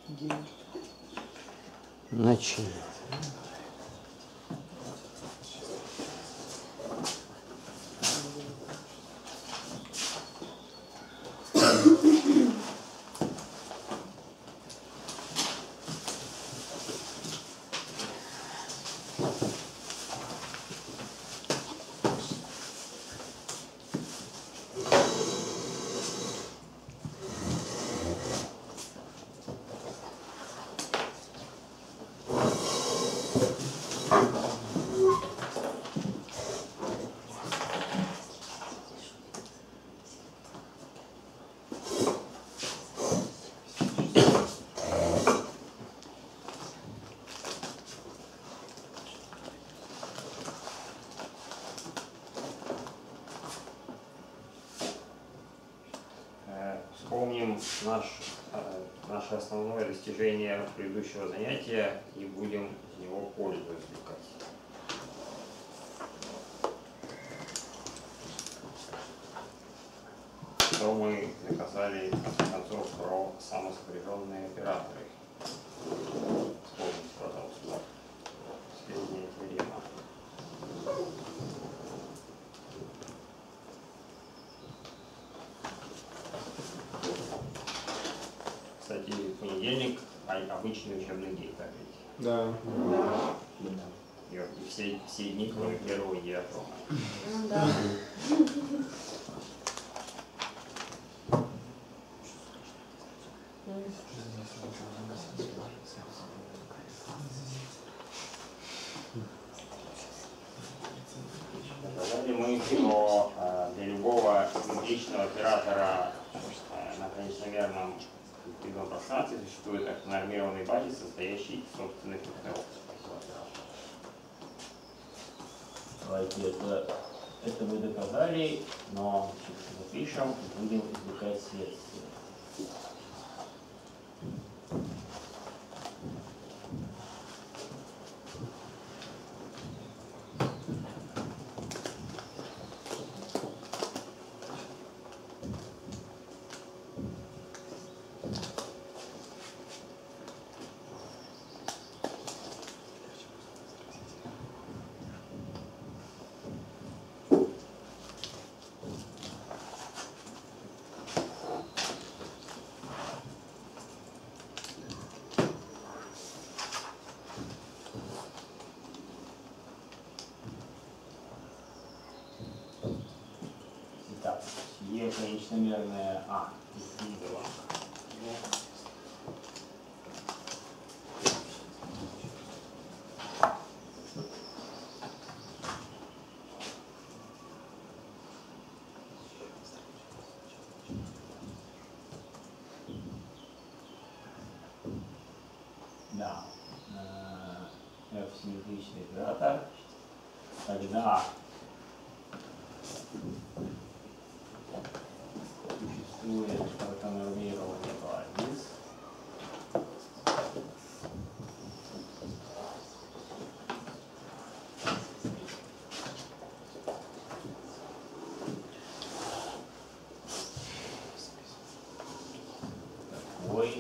Начинаем. Вспомним наше основное достижение предыдущего занятия и будем из него пользу извлекать. Что мы доказали, в конце концов, про самосопряженные операторы. Вспомните, пожалуйста, последняя теорема. Кстати, в понедельник обычный учебный день, так ведь? Да. И все дни, кроме первого и второго. Да. Сказали мы, что для любого симметричного оператора на конечномерном интегральном пространстве существует нормированный базис, состоящий из собственных векторов. Давайте это мы доказали, но запишем и будем извлекать следствие. Итак, Е конечномерная А исследовала. Да, F-симметричный оператор, когда существует ортонормированный базис, такой,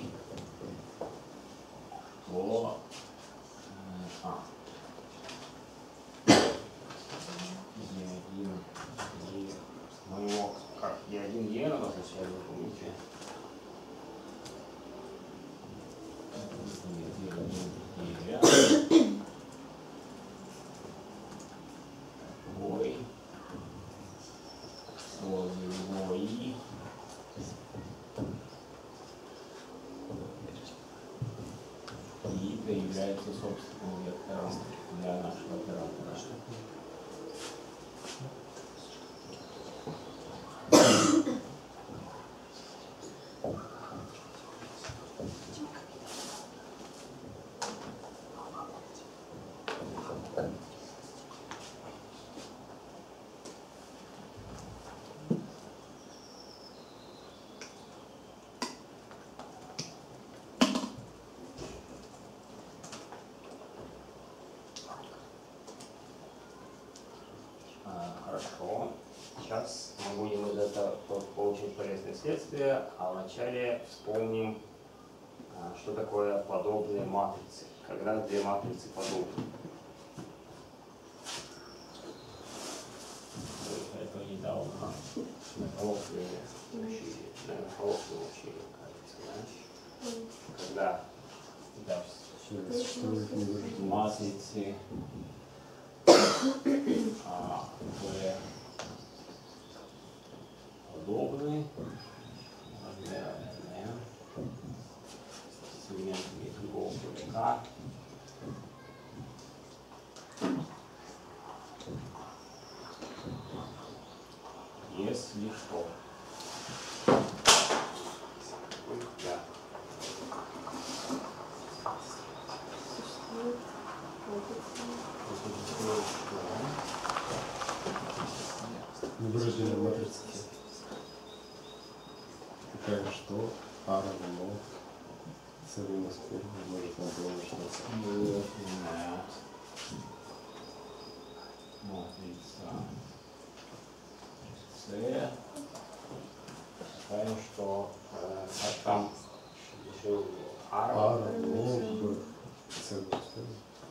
то мы его как Е1 Е обозначали, вы помните? Ой. Ой. И это является собственным вектором для нашего оператора. Хорошо. Сейчас мы будем из этого получить полезные следствия, а вначале вспомним, Что такое подобные матрицы? Когда две матрицы подобны? Это недавно на коллоквиуме учили, кажется, да? Когда матрицы подобны размера n с элементами другого кубика. Если что. Да. Вырожденная матрица. Такая же, что А равно С минус 1 может на должность. Вырожденная матрица С. Такая, что там еще А А равно равно Б. С минус 1.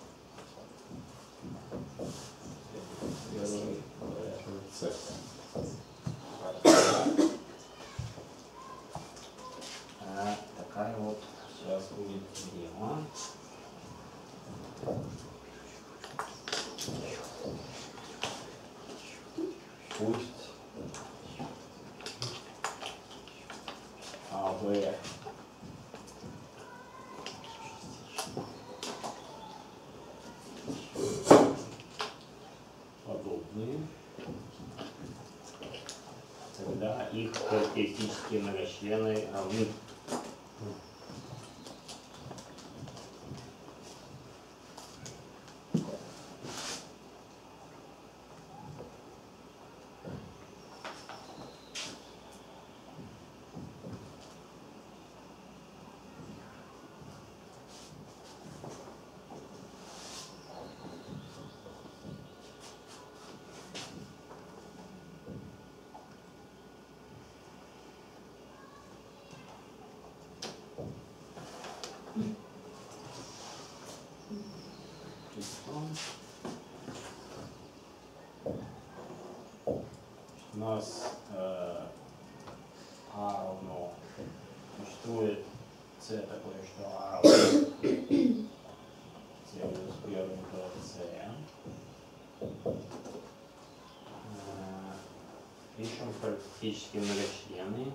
С. Такая вот сейчас будет теорема. Пусть АВ подобные, тогда их характеристические многочлены равны. У нас А равно, существует С такое, что А равно С минус 1 до С. Пишем характеристические многочлены.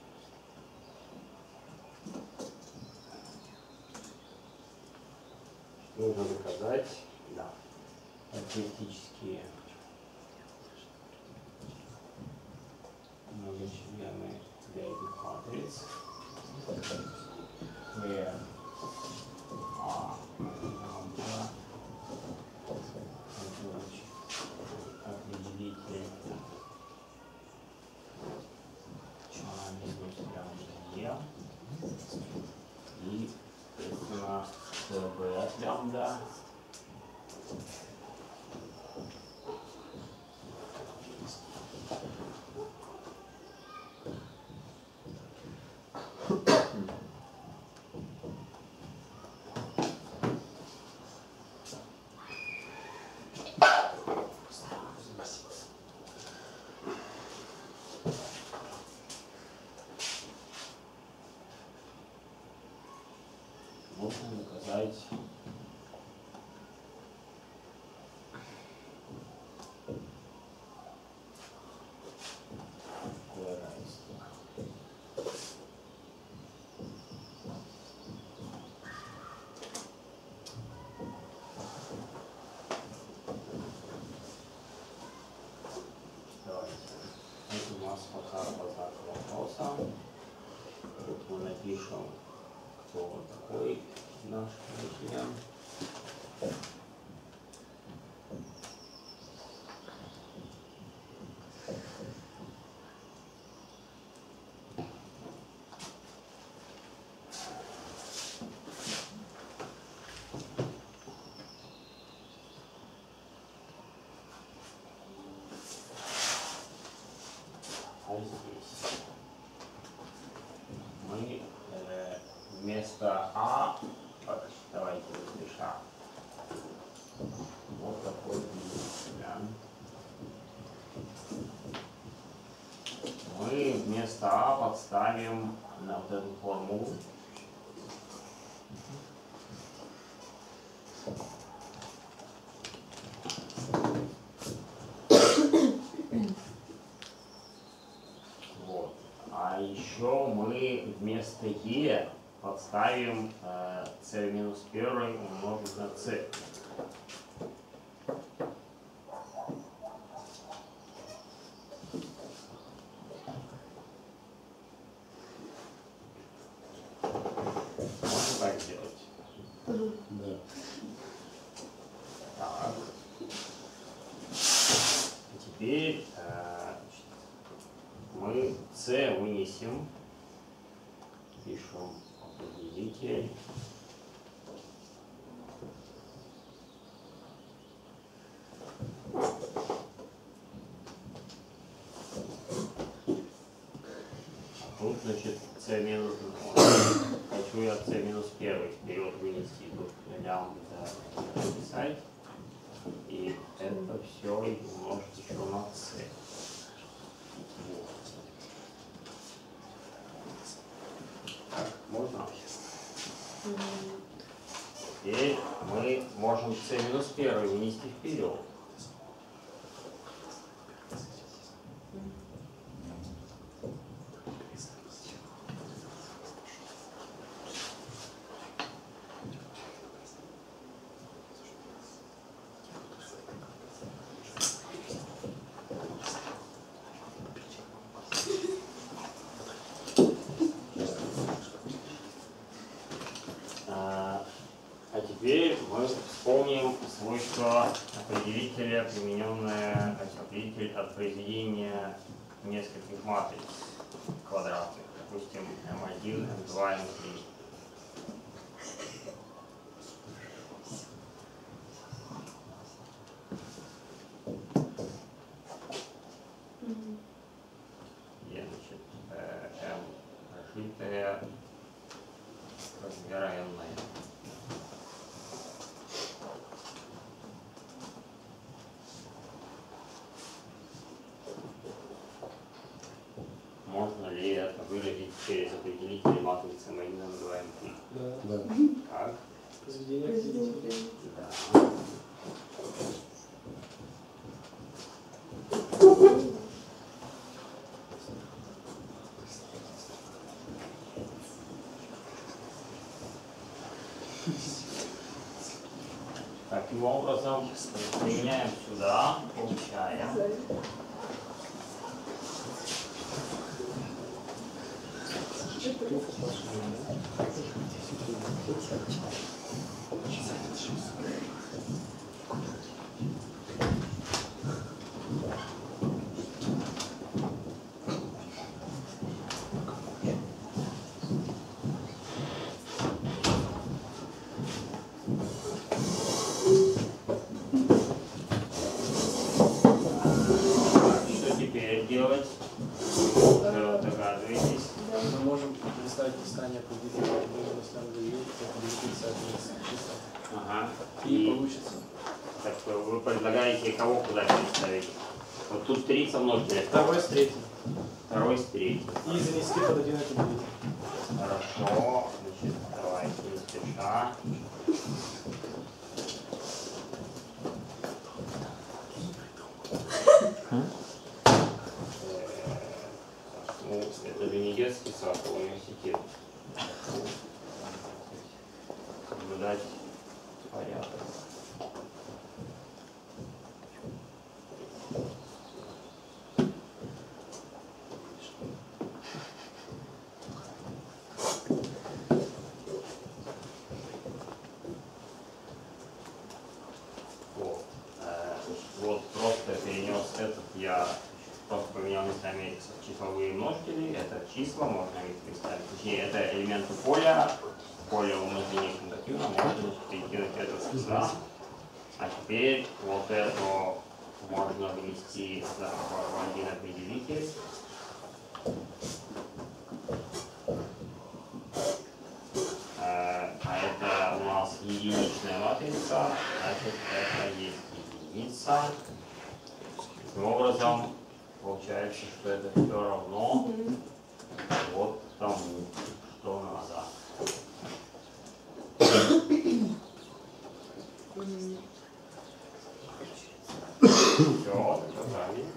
Нужно доказать, да, характеристические многочлены для этих матриц. Определитель минус лямбда Е и, соответственно, СБ от лямбда. Можно доказать такое равенство. Давайте. Это у нас пока по знаку вопроса. Тут мы напишем, кто вот такой наш член. А здесь мы вместо А, давайте напиша. Вот такой да. Мы вместо А подставим на вот эту формулу. Вот. А еще мы вместо Е подставим c минус 1 умножить на c. Можно так сделать? Да. Так. Теперь мы c вынесем. Пишем определитель. Тут, значит, c минус 0. Хочу я c минус 1 вперед вынести, тут лямбда написать. И это все умножить еще на c. Вот. Так, можно? Теперь мы можем c минус 1 вынести вперед. А теперь мы вспомним свойство определителя, примененное определитель от произведения нескольких матриц квадратных, допустим, m1, m2, m3. Где, значит, m прожитое размера n на n. Можно ли это выразить через определитель матрицы m1, m2, m3? Да. Так. Произведение. Да. Таким образом, применяем сюда, получаем. Что теперь делать? Уже догадываетесь? Мы можем представить описание определителя, мы ставим дают, определитель соответственно числа. Ага. И получится. Так что вы предлагаете кого куда переставить? Вот тут 3 со множителя. Второй с третьим. Второй с третьим. И занести под один определитель. Хорошо. Значит, давайте не спеша. Ну, это же не детский сад, а университет. Соблюдать порядок. Вот просто перенес этот, я просто поменял местами числовые множители, это числа, можно их представить. Точнее, это элементы поля, поле умножения коммутативно, можно перекинуть это сюда. А теперь вот это можно ввести в один определитель. единичная матрица, значит это есть единица. Таким образом, получается, что это все равно вот тому, что надо. Все, это правильно.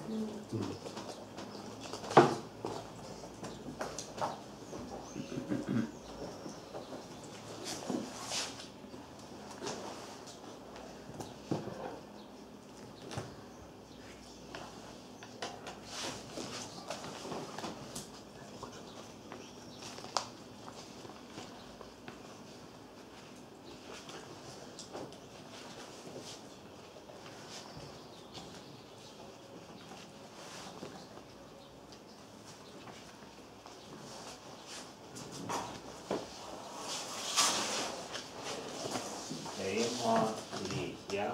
Тема третья.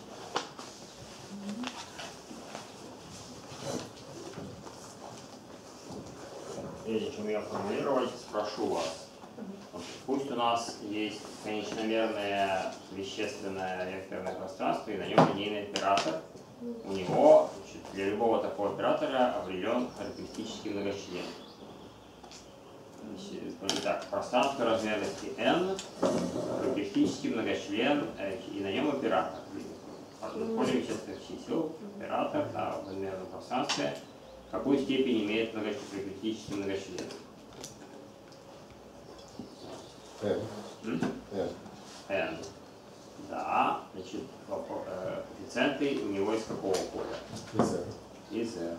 Прежде чем ее формулировать, спрошу вас. Пусть у нас есть конечномерное вещественное векторное пространство и на нем линейный оператор. У него, значит, для любого такого оператора определен характеристический многочлен. Итак, пространство размерности n, характеристический многочлен и на нем оператор. Поле вещественных чисел, оператор на размерном пространстве. Какую степень имеет характеристический многочлен? N. Да, значит, коэффициенты у него из какого поля? Из R.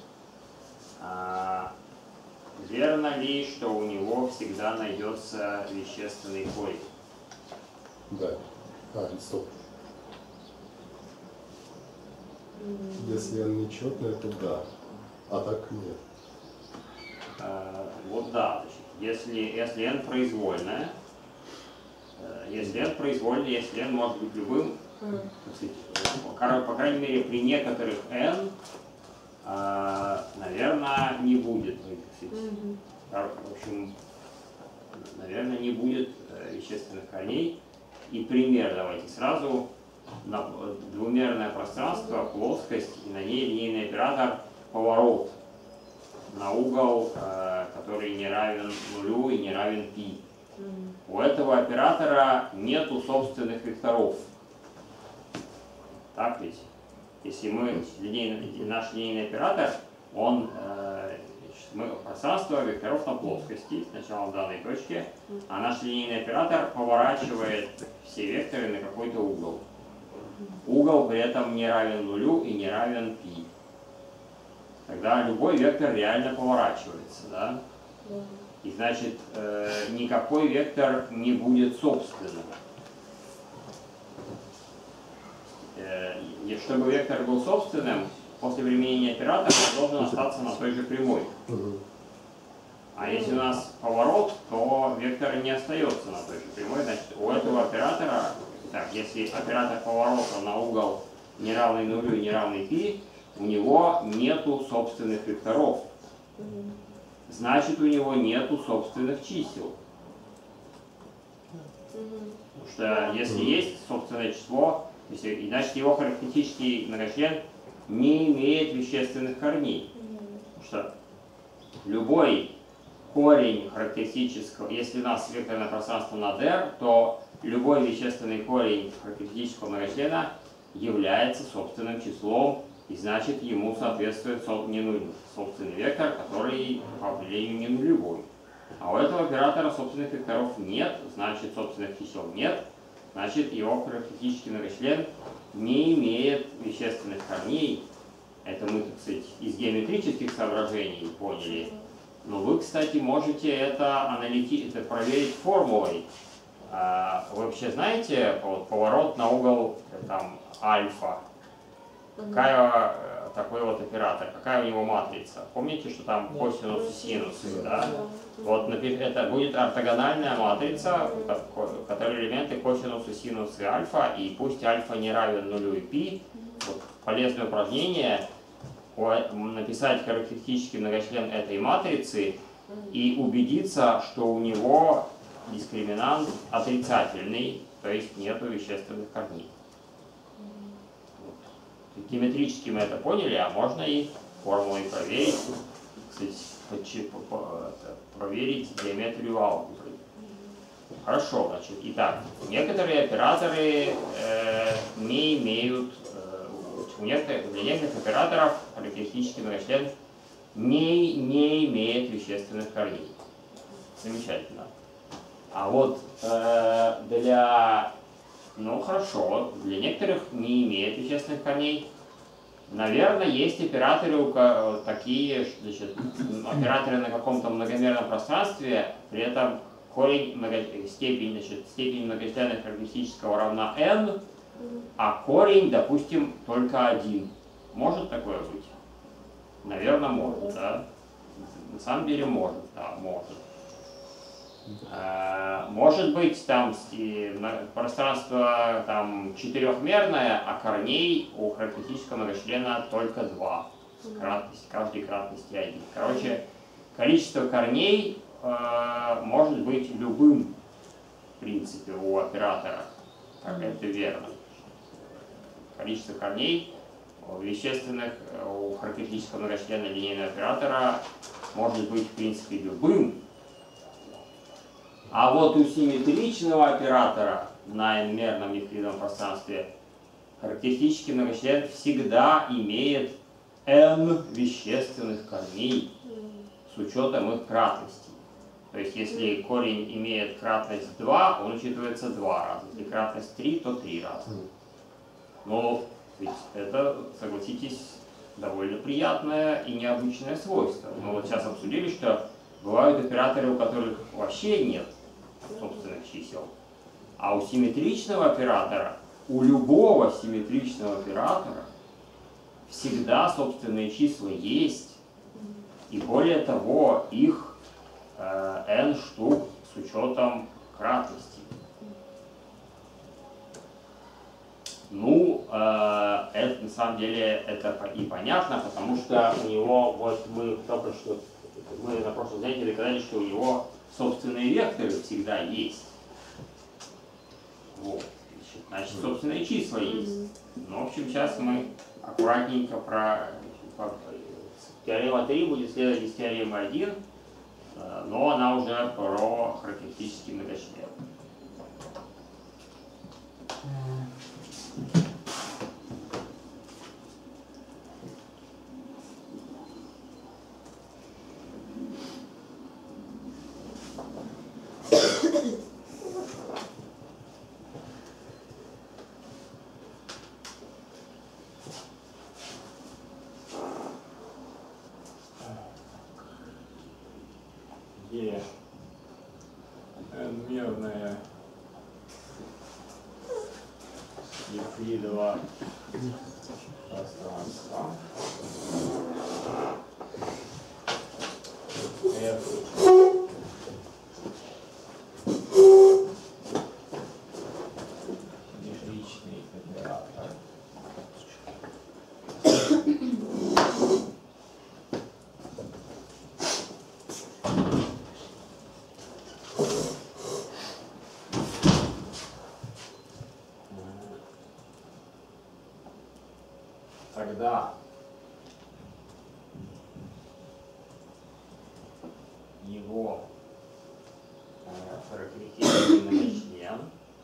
Верно ли, что у него всегда найдется вещественный корень? Да. Стоп. Если n нечетная, то да. А так нет. Вот да. Значит, если n произвольная, если n может быть любым, по крайней мере, при некоторых n, наверное, не будет. В общем, наверное, не будет вещественных корней. И пример давайте сразу. Двумерное пространство, плоскость, и на ней линейный оператор поворот на угол, который не равен нулю и не равен π. У этого оператора нету собственных векторов. Так ведь? Если наш линейный оператор, пространство векторов на плоскости, сначала в данной точке, а наш линейный оператор поворачивает все векторы на какой-то угол. Угол при этом не равен нулю и не равен π. Тогда любой вектор реально поворачивается, да? И значит, никакой вектор не будет собственным. И чтобы вектор был собственным, после применения оператора он должен остаться на той же прямой. А если у нас поворот, то вектор не остается на той же прямой. Значит, у этого оператора, так, если оператор поворота на угол не равный нулю и не равный π, у него нету собственных векторов. Значит, у него нету собственных чисел. Потому что если есть собственное число, значит его характеристический многочлен не имеет вещественных корней. Потому что любой корень характеристического, если у нас векторное пространство над R, то любой вещественный корень характеристического многочлена является собственным числом, и значит ему соответствует собственный вектор, который по определению не нулевой. А у этого оператора собственных векторов нет, значит собственных чисел нет, значит его характеристический многочлен не имеет вещественных корней. Это мы, так сказать, из геометрических соображений поняли. Но вы, кстати, можете это проверить формулой. Вы вообще знаете поворот на угол там, альфа? Какая такой вот оператор, какая у него матрица? Помните, что там косинус и синусы, да? Вот это будет ортогональная матрица, в которой элементы косинус и синус и альфа, и пусть альфа не равен нулю и π. Вот полезное упражнение написать характеристический многочлен этой матрицы и убедиться, что у него дискриминант отрицательный, то есть нету вещественных корней. Вот. Геометрически мы это поняли, а можно и формулой проверить. Кстати, проверить геометрию алгебры. Хорошо, значит, итак, некоторые операторы не имеют, для некоторых операторов характеристический многочлен не имеет вещественных корней. Замечательно. А вот ну хорошо, для некоторых не имеет вещественных корней. Наверное, есть операторы, такие, значит, операторы на каком-то многомерном пространстве, при этом степень многочленного характеристического равна n, а корень, допустим, только 1. Может такое быть? Наверное, может, да? На самом деле может, да, может. Может быть, там пространство там четырехмерное, а корней у характеристического многочлена только 2. Каждой кратности 1. Короче, количество корней может быть любым, в принципе, у оператора. Как это верно. Количество корней вещественных у характеристического многочлена линейного оператора может быть, в принципе, любым. А вот у симметричного оператора на n-мерном евклидовом пространстве характеристический многочлен всегда имеет n вещественных корней с учетом их кратности. То есть, если корень имеет кратность 2, он учитывается 2 раза. Если кратность 3, то 3 раза. Но ведь это, согласитесь, довольно приятное и необычное свойство. Мы вот сейчас обсудили, что бывают операторы, у которых вообще нет собственных чисел. А у симметричного оператора, у любого симметричного оператора всегда собственные числа есть. И более того, их n штук с учетом кратности. Ну, это на самом деле это и понятно, потому что у него, вот мы на прошлом занятии доказали, что у него собственные векторы всегда есть. Вот. Значит, собственные числа есть. Ну, в общем, сейчас мы аккуратненько теорема 3 будет следовать из теоремы 1, но она уже про характеристический многочлен. Где n-мерное евклидово пространство F симметричный оператор. Тогда его характеристический многочлен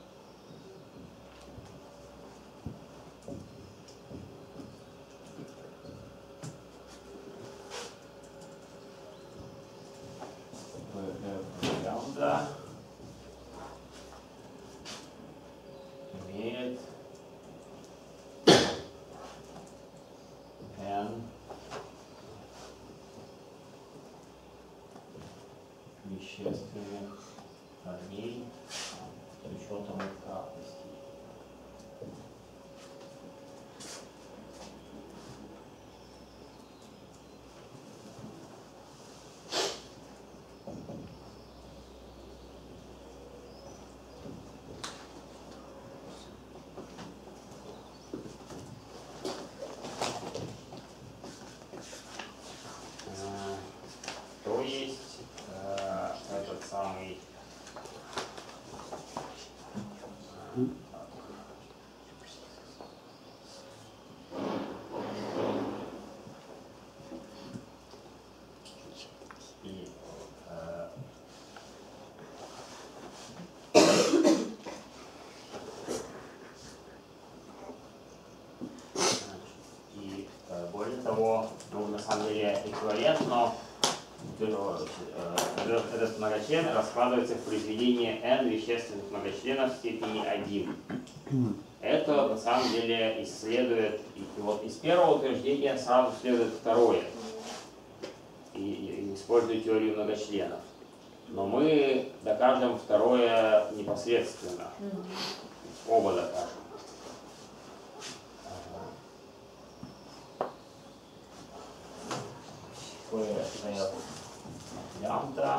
лямбда имеет n вещественных корней с учетом их кратности. То есть этот самый И, более того, ну, на самом деле эквивалент, но этот многочлен раскладывается в произведение n вещественных многочленов в степени 1. Это на самом деле исследует, и вот из первого утверждения сразу следует второе, и использует теорию многочленов. Но мы докажем второе непосредственно, оба докажем. Стоят лямбда,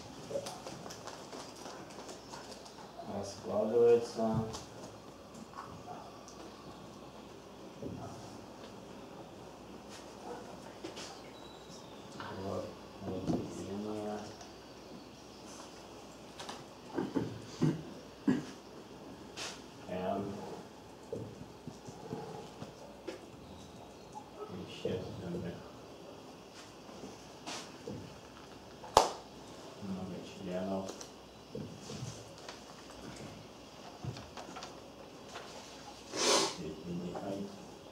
раскладывается в произведение n вещественных многочленов степени 1.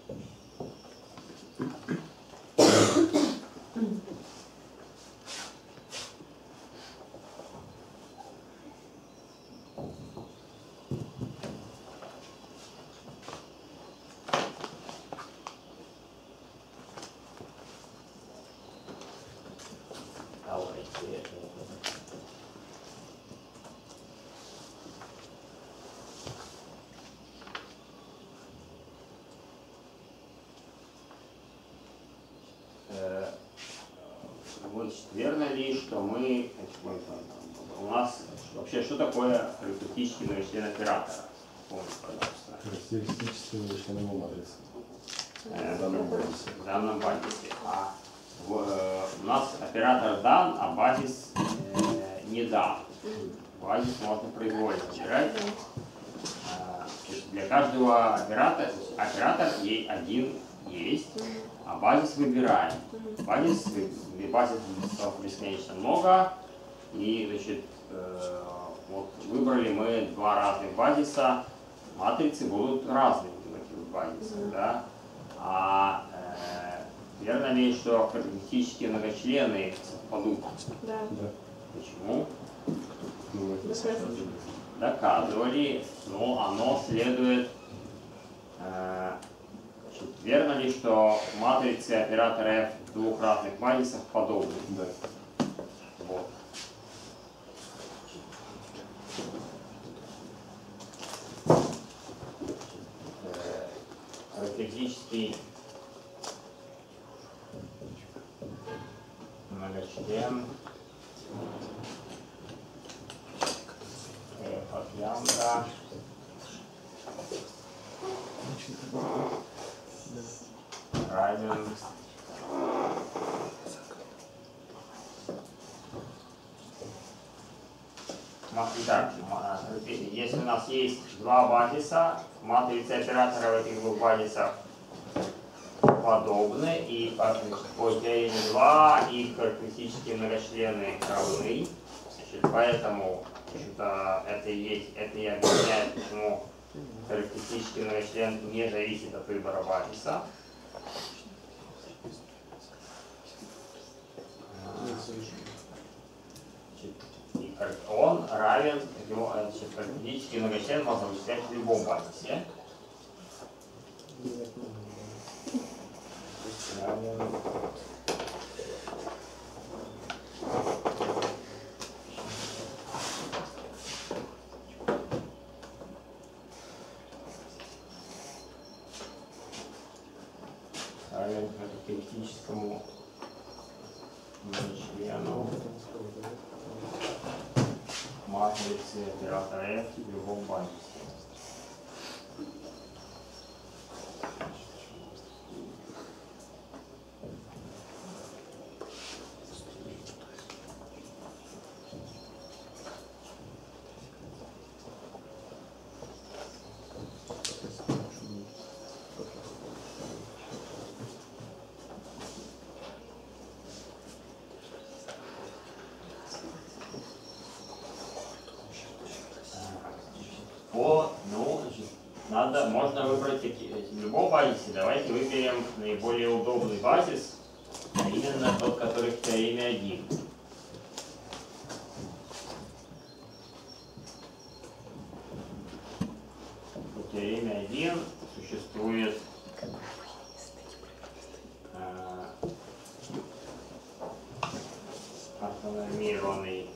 Верно ли, что мы, у нас вообще что такое характеристический многочлен оператора? Помните, пожалуйста. Характеристический многочлен матрицы. В данном базисе. У нас оператор дан, а базис не дан. Базис можно произвольно выбирать. Для каждого оператора, один есть, а базис выбираем. Базисов бесконечно много, и значит, вот выбрали мы два разных базиса, матрицы будут разными таких базисов, да? Верно ли, что характеристические многочлены совпадут? Да. Почему? Доказывали. Доказывали, но оно следует. Верно ли, что матрицы оператора F в двух разных базисах подобны? Да. Вот. Характеристический многочлен F от лямбда равен Итак, если у нас есть два базиса, матрицы оператора в этих двух базисах подобны, и по теореме 2 их характеристические многочлены равны, значит, поэтому это и объясняет, почему характеристический многочлен не зависит от выбора базиса. Он равен, характеристический многочлен можно вычислять в любом базисе. Равен характеристическому многочлену матрицы оператора F в любом базисе. значит, можно выбрать любой базис. Давайте выберем наиболее удобный базис, а именно тот, который в теореме 1. В теореме 1 существует автономированный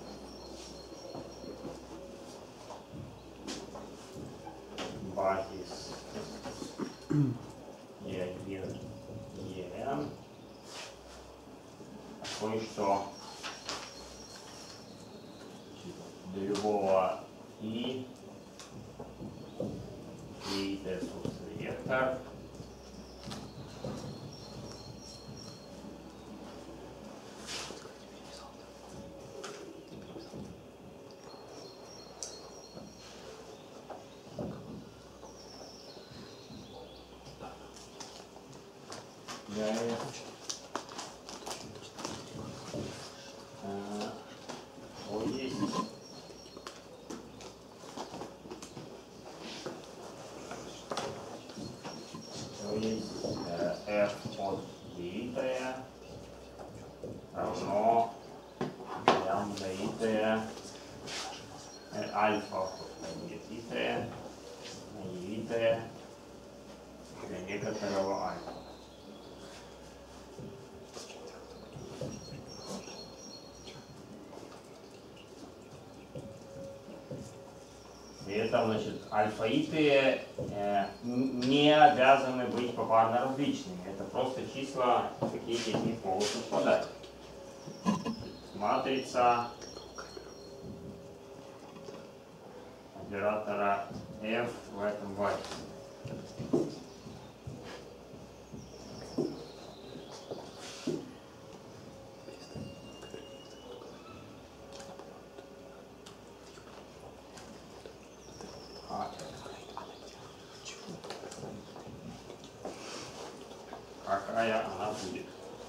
базис E1, EN, такой, что для любого и это, собственно, вектор. F от dt равно лямбда ит альфа нет ит для некоторого альфа. При этом, значит, альфа-иты не обязаны быть попарно различными. Это просто числа, какие из них могут совпадать. Матрица оператора F в этом базе. Какая она будет?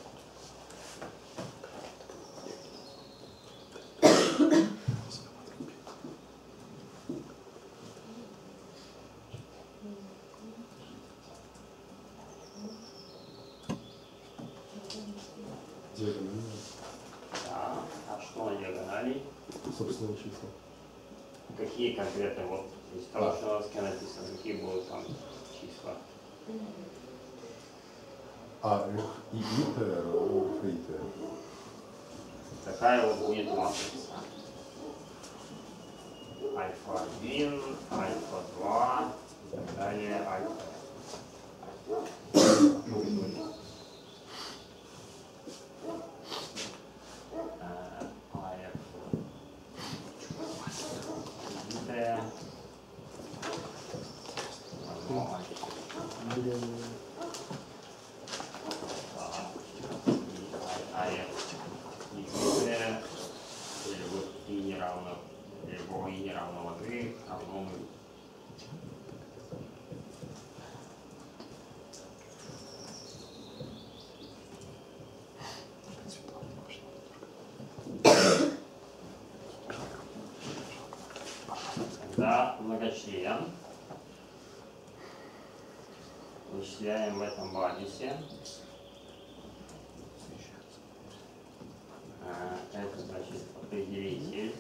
Диагонально. Да. А что на диагонали? Собственные числа. Какие конкретно, вот из того, что у нас написано, какие будут там числа? А F и ит равно F и ит. Такая вот будет матрица. Альфа-1, альфа-2 и так далее, альфа. Когда многочлен вычисляем в этом базисе, это значит определитель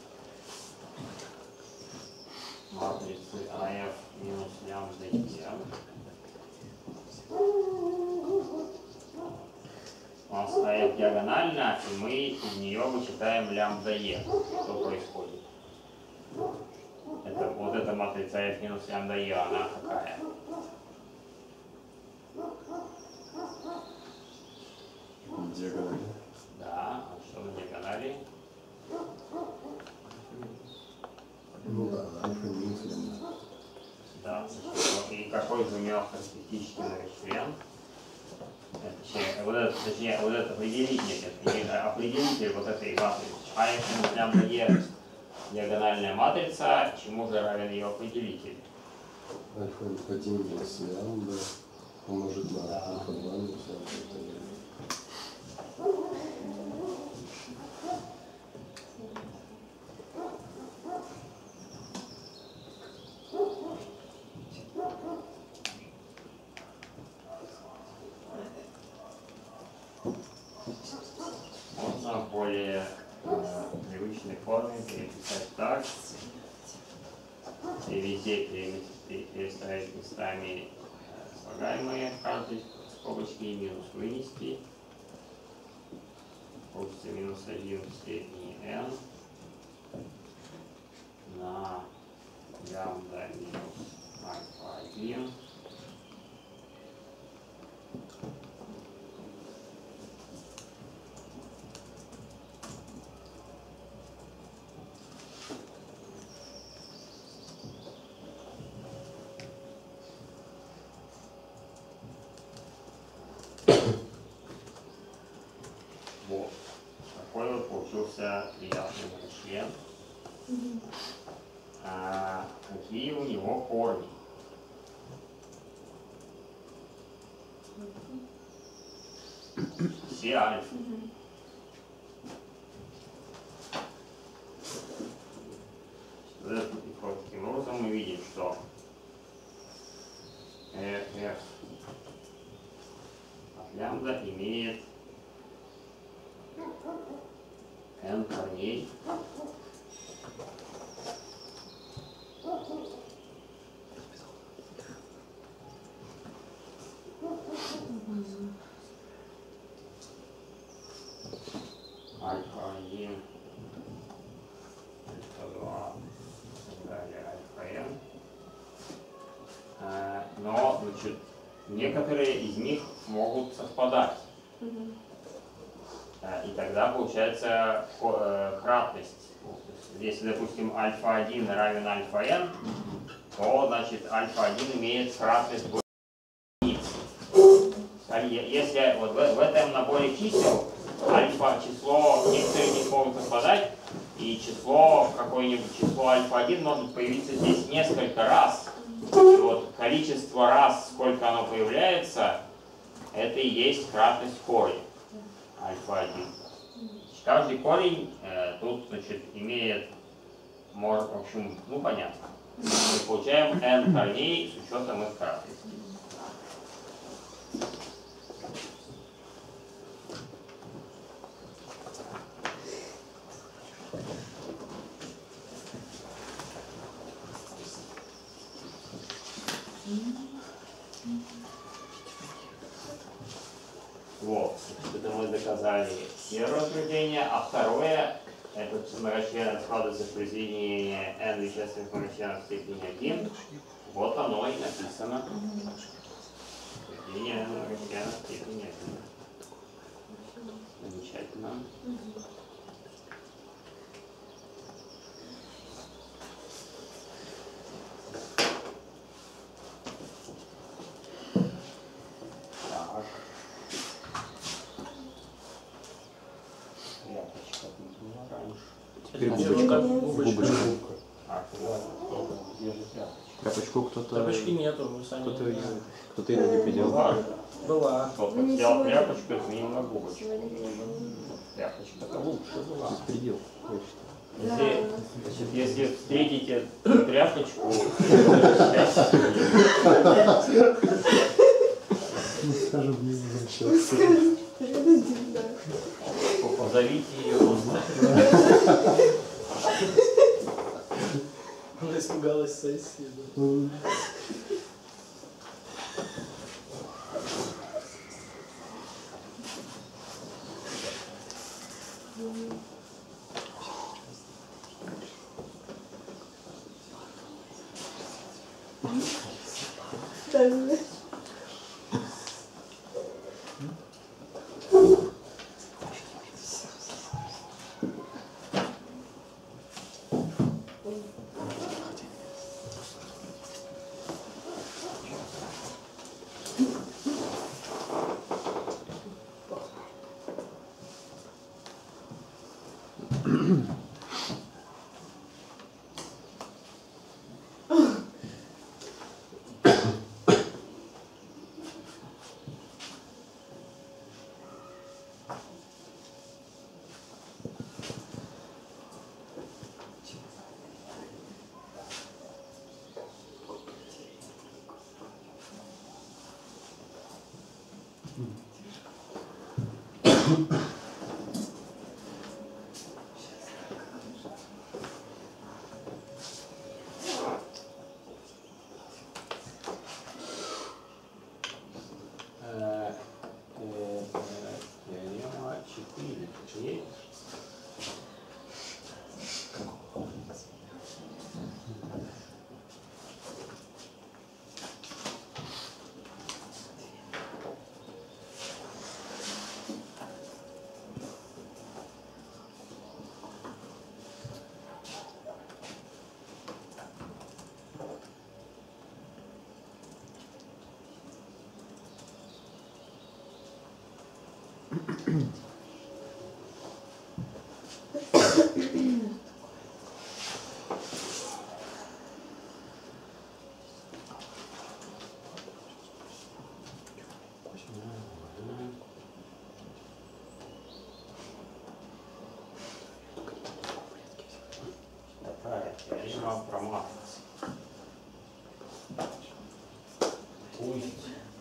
матрицы AF минус лямбда E. У нас AF диагональна, и мы из нее вычитаем лямбда E. Что происходит? Это, вот эта матрица F минус лямбда E, она какая? Диагонально. Да, а что на диагонали? Ну да, альфа минус лямбда. Да, и какой же у него характеристический многочлен? Вот этот определитель вот этой матрицы. AF минус лямбда E диагональная матрица, чему же равен ее определитель? Альфа-1 минус лямбда умножить на альфа-2 минус лямбда. и везде переставить местами слагаемые каждой скобочки и минус вынести. Получится минус 1 в степени n на лямбда минус альфа 1 Вот. Такой вот получился приятный член. Какие у него корни? Все альфа. Таким образом мы видим, что f от лямбда имеет n корней. Альфа 1, альфа 2, и так далее, альфа n. Но, значит, некоторые из них могут совпадать. И тогда получается кратность. Если, допустим, альфа 1 равен альфа n, то, значит, альфа 1 имеет кратность больше единицы. Если вот в этом наборе чисел альфа число, некоторые не могут совпадать, и число, какое-нибудь число альфа 1 может появиться здесь несколько раз. И вот количество раз, сколько оно появляется, это и есть кратность корня альфа 1. Каждый корень тут, значит, имеет, может, в общем, ну понятно. Мы получаем n корней с учетом их кратности. Вот, это мы доказали первое утверждение, а второе, этот многочлен складывается в произведении n вещественных многочленов в степени 1. Вот оно и написано. Произведение n многочленов в степени 1. Замечательно. Так. Тряпочка тут была раньше. Теперь Губочка. губочка. А, где же тряпочка? Тряпочку кто-то Тряпочки нету, мы сами кто-то не знаем. кто-то ее не приделал. Была. Кто-то взял тряпочку и сменил на губочку. Тряпочка-то лучше была. Предел. Если, значит, если встретите тряпочку, Скажем, не возвращаться. позовите ее. Она испугалась сессии. Такая теорема про матрицы. Пусть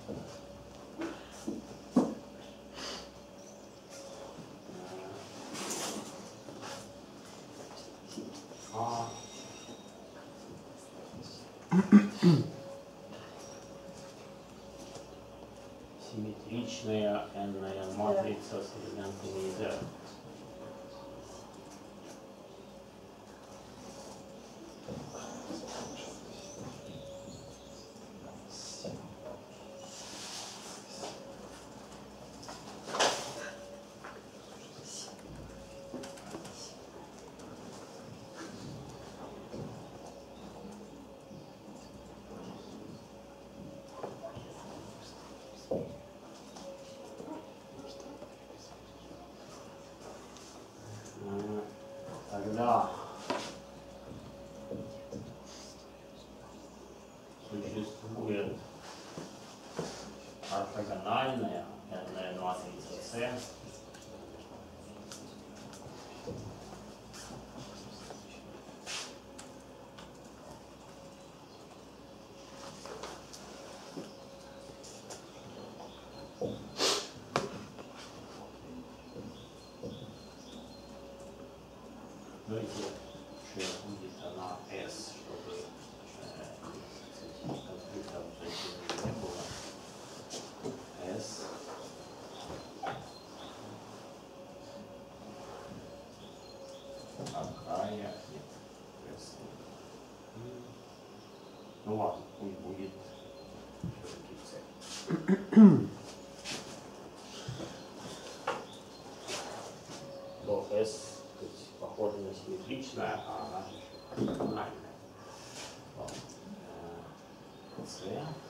симметричная n-ная матрица с элементами z. Тогда существует ортогональная n-ная матрица C, ну и еще будет она S, чтобы конфликтов не было. S. Какая? Нет. S. Ну ладно, пусть будет все-таки C. То S похоже на симметричная, а она ортогональная. С.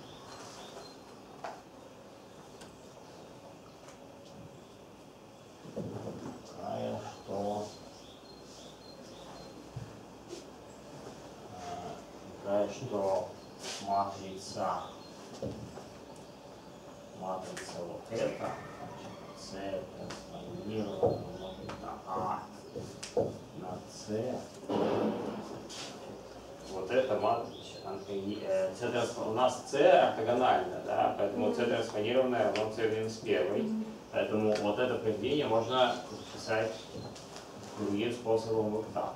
Такая, что матрица вот эта, С трансформирована на А на С. Вот эта матрица, у нас С ортогональна, да, поэтому С транспонированная равно С минус 1. Поэтому вот это произведение можно записать другим способом вот так.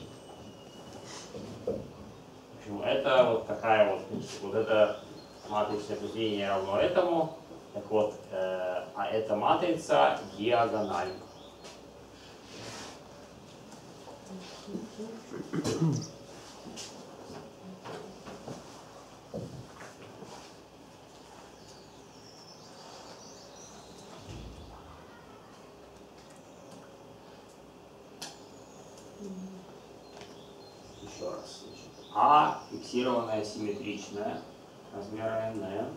В общем, это вот такая вот, вот это матричное произведение равно этому. Так вот, а эта матрица диагональна. Еще раз. А фиксированная симметричная размера n.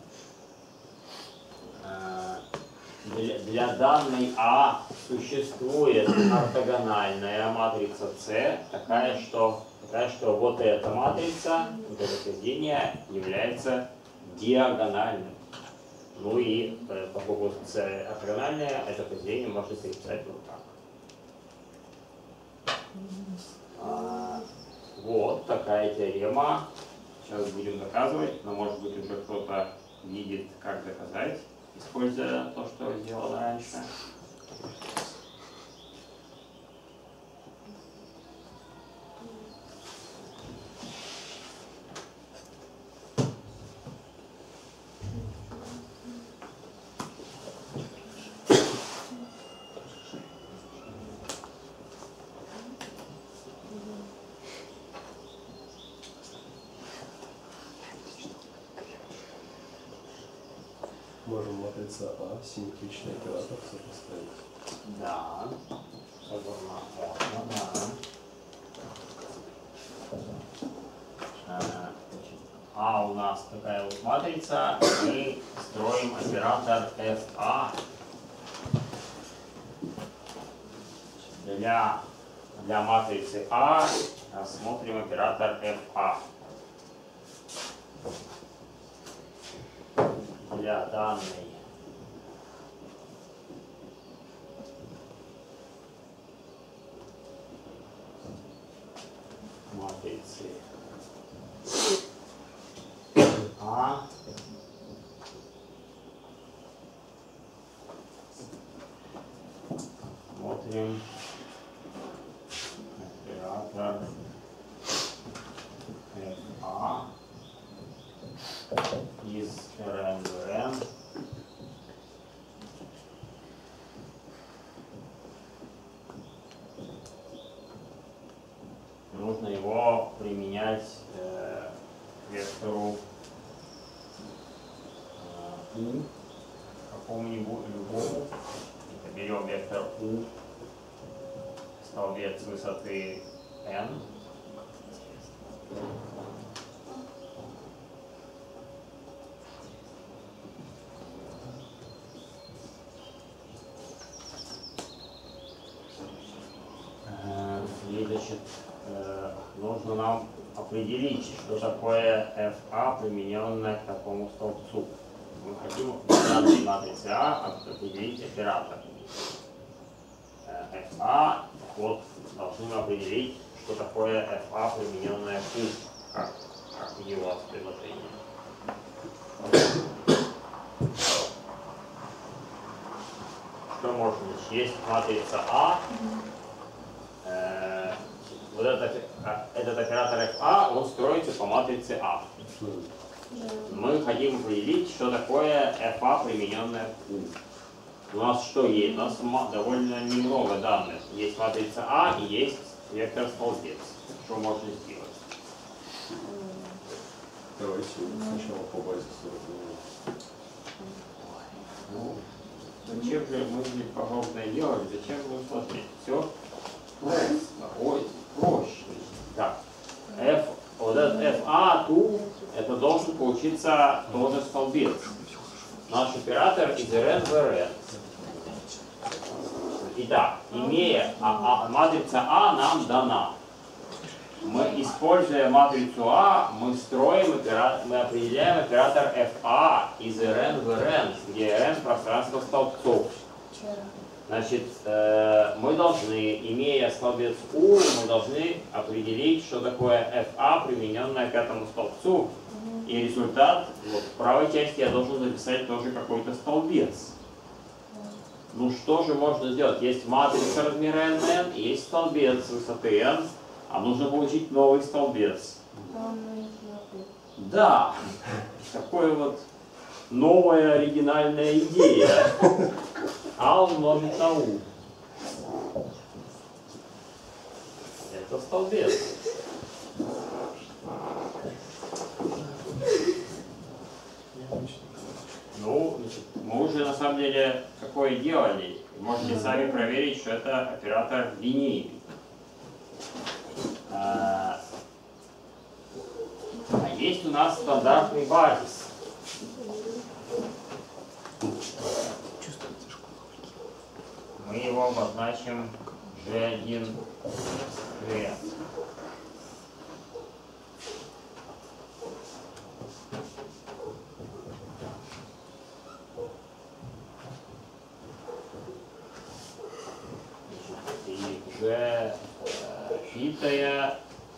Для данной А существует ортогональная матрица С, такая, что вот эта матрица, вот это произведение является диагональным. Ну и поскольку С ортогональная, это произведение можно переписать вот так. Вот такая теорема. Сейчас будем доказывать, но может быть уже кто-то видит, как доказать, используя то, что сделано раньше. Можем матрица А, симметричный оператор сопоставить. Да, можно, да. А у нас такая вот матрица, мы строим оператор FA. для матрицы А рассмотрим оператор FA. Для данной матрицы А смотрим оператор FA из Rn в Rn нужно его применять к вектору U какому-нибудь любому. Это берем вектор U, столбец высоты n. И, значит, нужно нам определить, что такое FA, примененное к такому столбцу. Мы хотим в данной матрице А определить оператор FA. Вот должны мы определить, что такое FA, примененное к U, как его предложение. Что можно значит? Есть матрица А. Вот этот оператор FA, он строится по матрице А. Мы хотим определить, что такое FA, примененное к U. У нас что есть? У нас довольно немного данных. Есть матрица А и есть вектор столбец. Что можно сделать? Давайте сначала по базе 40 Ну, зачем же мы подобное делали? Зачем мы смотреть? Все ой, проще. Так. Вот этот FA, TU, это должен получиться тоже столбец. Наш оператор из Rn в Rn. Итак, имея матрица А нам дана. Мы, используя матрицу А, мы определяем оператор FA из Rn в Rn, где Rn пространство столбцов. Значит, мы должны, имея столбец U, мы должны определить, что такое FA, примененное к этому столбцу. И результат, вот в правой части я должен записать тоже какой-то столбец. Ну что же можно сделать? Есть матрица размера n, есть столбец высоты n, а нужно получить новый столбец. Да, такое вот новая оригинальная идея. А умножить на U. Это столбец. Ну, значит, мы уже на самом деле какое делали. Можете сами проверить, что это оператор линейный. А есть у нас стандартный базис. Мы его обозначим G1, G. И G фитая,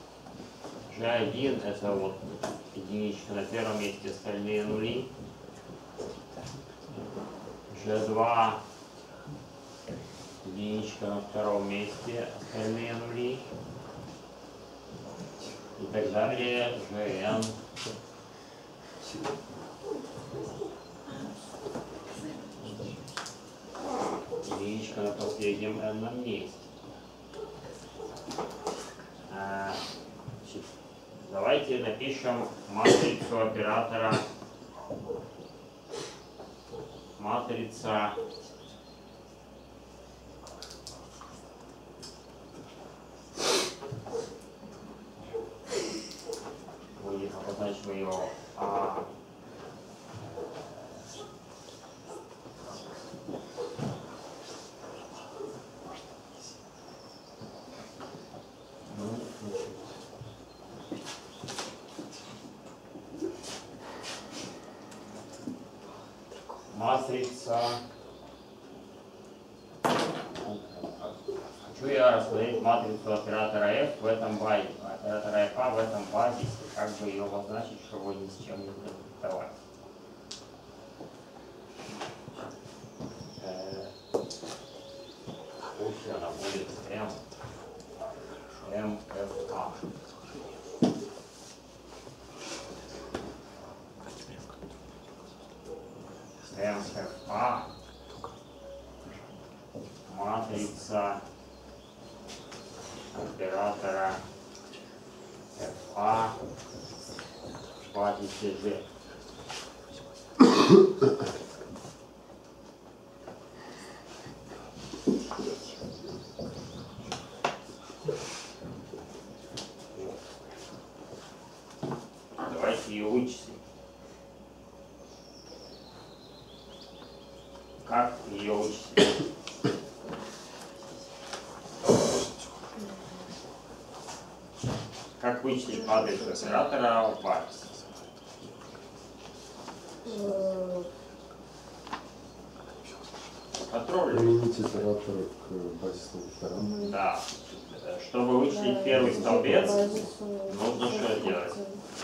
G1 это вот единичка на первом месте, остальные нули. G2 единичка на втором месте, остальные нули. И так далее. Gn. Единичка на последнем n месте. Значит, давайте напишем матрицу оператора. Матрица обозначим ее А. матрица. Хочу я рассмотреть матрицу оператора F в этом базе, оператора FA в этом базисе, как бы ее обозначить, чтобы ни с чем не конфликтовать. Пусть она будет MFA. MFA матрица оператора FA в базисе G. Давайте ее вычислим. Как ее вычислить? Как вычислить матрицу оператора в базе? Контроль. Применить оператор к базисным векторам. Да. Чтобы вычислить первый столбец, нужно что делать?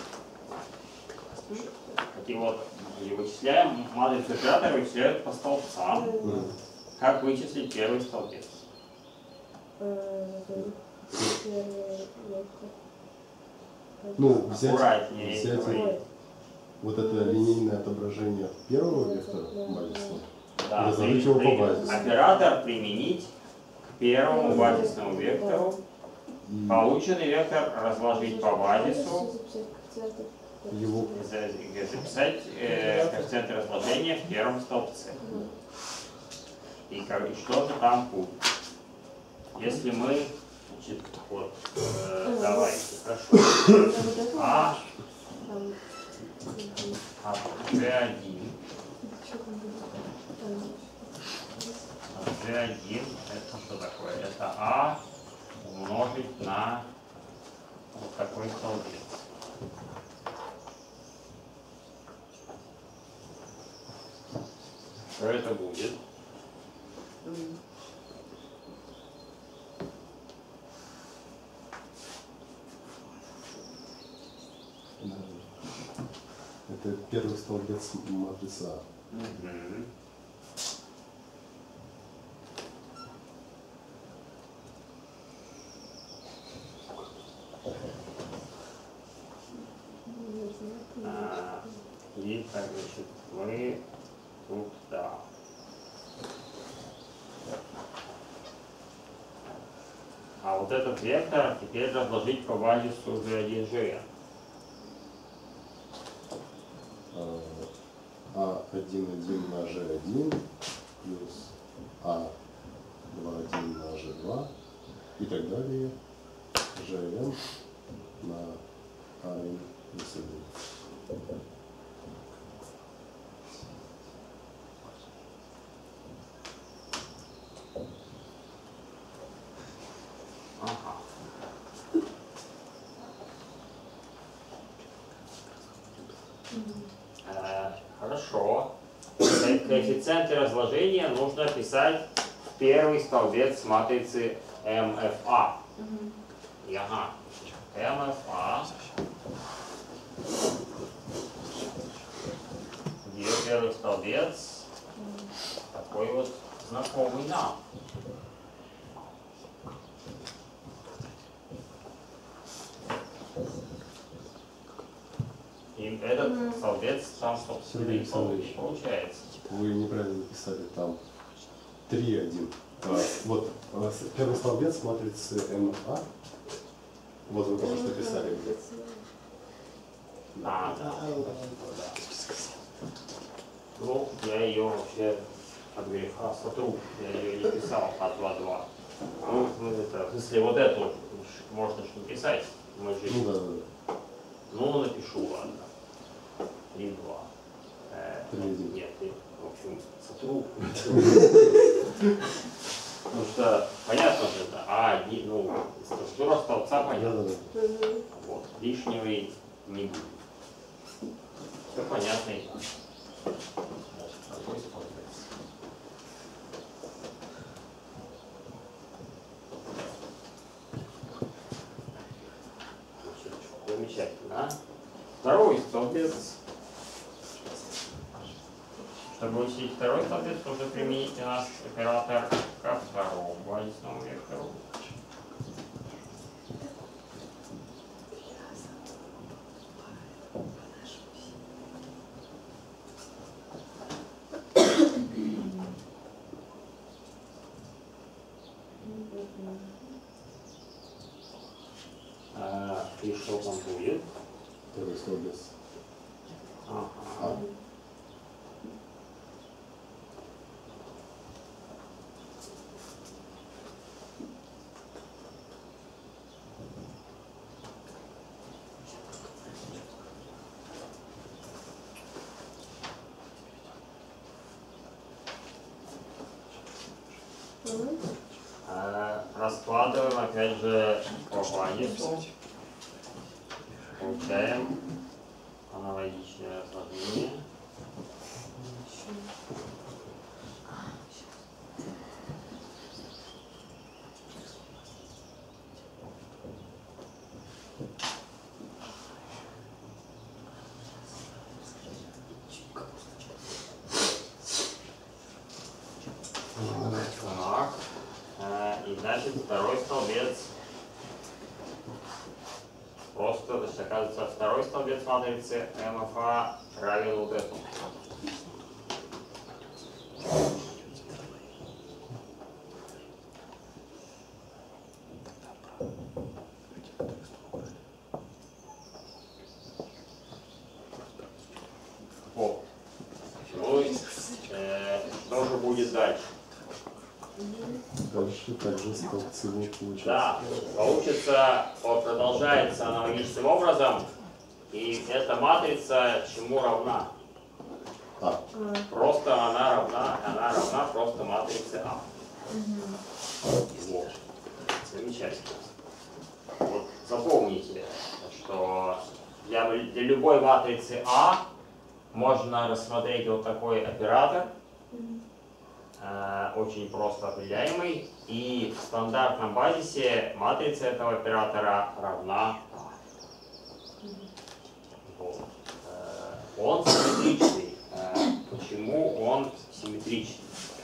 И вот и вычисляем матрицу оператора, вычисляют по столбцам. Как вычислить первый столбец? Ну, взять Аккуратнее. вот это линейное отображение первого вектора базисного. Да, Разложить его по базису. оператор применить к первому базисному вектору. Полученный вектор разложить по базису. Его Записать коэффициенты разложения в первом столбце. И что же там будет? Если мы, значит, вот, давайте, хорошо, G1, G1, это что такое? Это А умножить на вот такой столбец. Что это будет? это первый столбец матрицы А. И так, значит, мы тут, да. А вот этот вектор теперь разложить по базису G1G. А1,1 на G1 плюс А2,1 на G2 и так далее. GM на АН плюс 1. Хорошо. Коэффициенты разложения нужно писать в первый столбец матрицы MFA. Ага. MFA. Где первый столбец? Такой вот знакомый нам. И этот столбец там, собственно, и получается. Вы неправильно написали там 3,1. Вот первый столбец матрицы МА. Вот вы только что писали. Да. Ну, я ее вообще от греха сотру. Я ее не писал А2,2. Ну, это, в смысле, вот эту можно же не писать. Мы же... Ну да. Ну, напишу, ладно. 3,2. 3,1. Нет, в общем, сотру. Потому что, понятно же, это ну, структура столбца понятна. Вот, лишнего не будет. Все понятно и так. легко используется. Замечательно. Второй столбец. Чтобы учить второй столбец, нужно применить у нас оператор ко второму базисному вектору. И что там будет? Второй столбец. Ага. Раскладываем опять же по базису. Получаем аналогичное сложение. Так. И значит второй столбец. Просто, значит, оказывается, второй столбец матрицы МФА равен вот этому. Вот. Ну, что же будет дальше? Дальше также столбцы будут получаться. Да, получится, вот, продолжается аналогичным образом, и эта матрица чему равна? А. Просто она равна просто матрице А. Вот. Замечательно. Вот запомните, что для любой матрицы А можно рассмотреть вот такой оператор, очень просто определяемый, и в стандартном базисе матрица этого оператора равна А. Вот. Он симметричный. Почему он симметричный?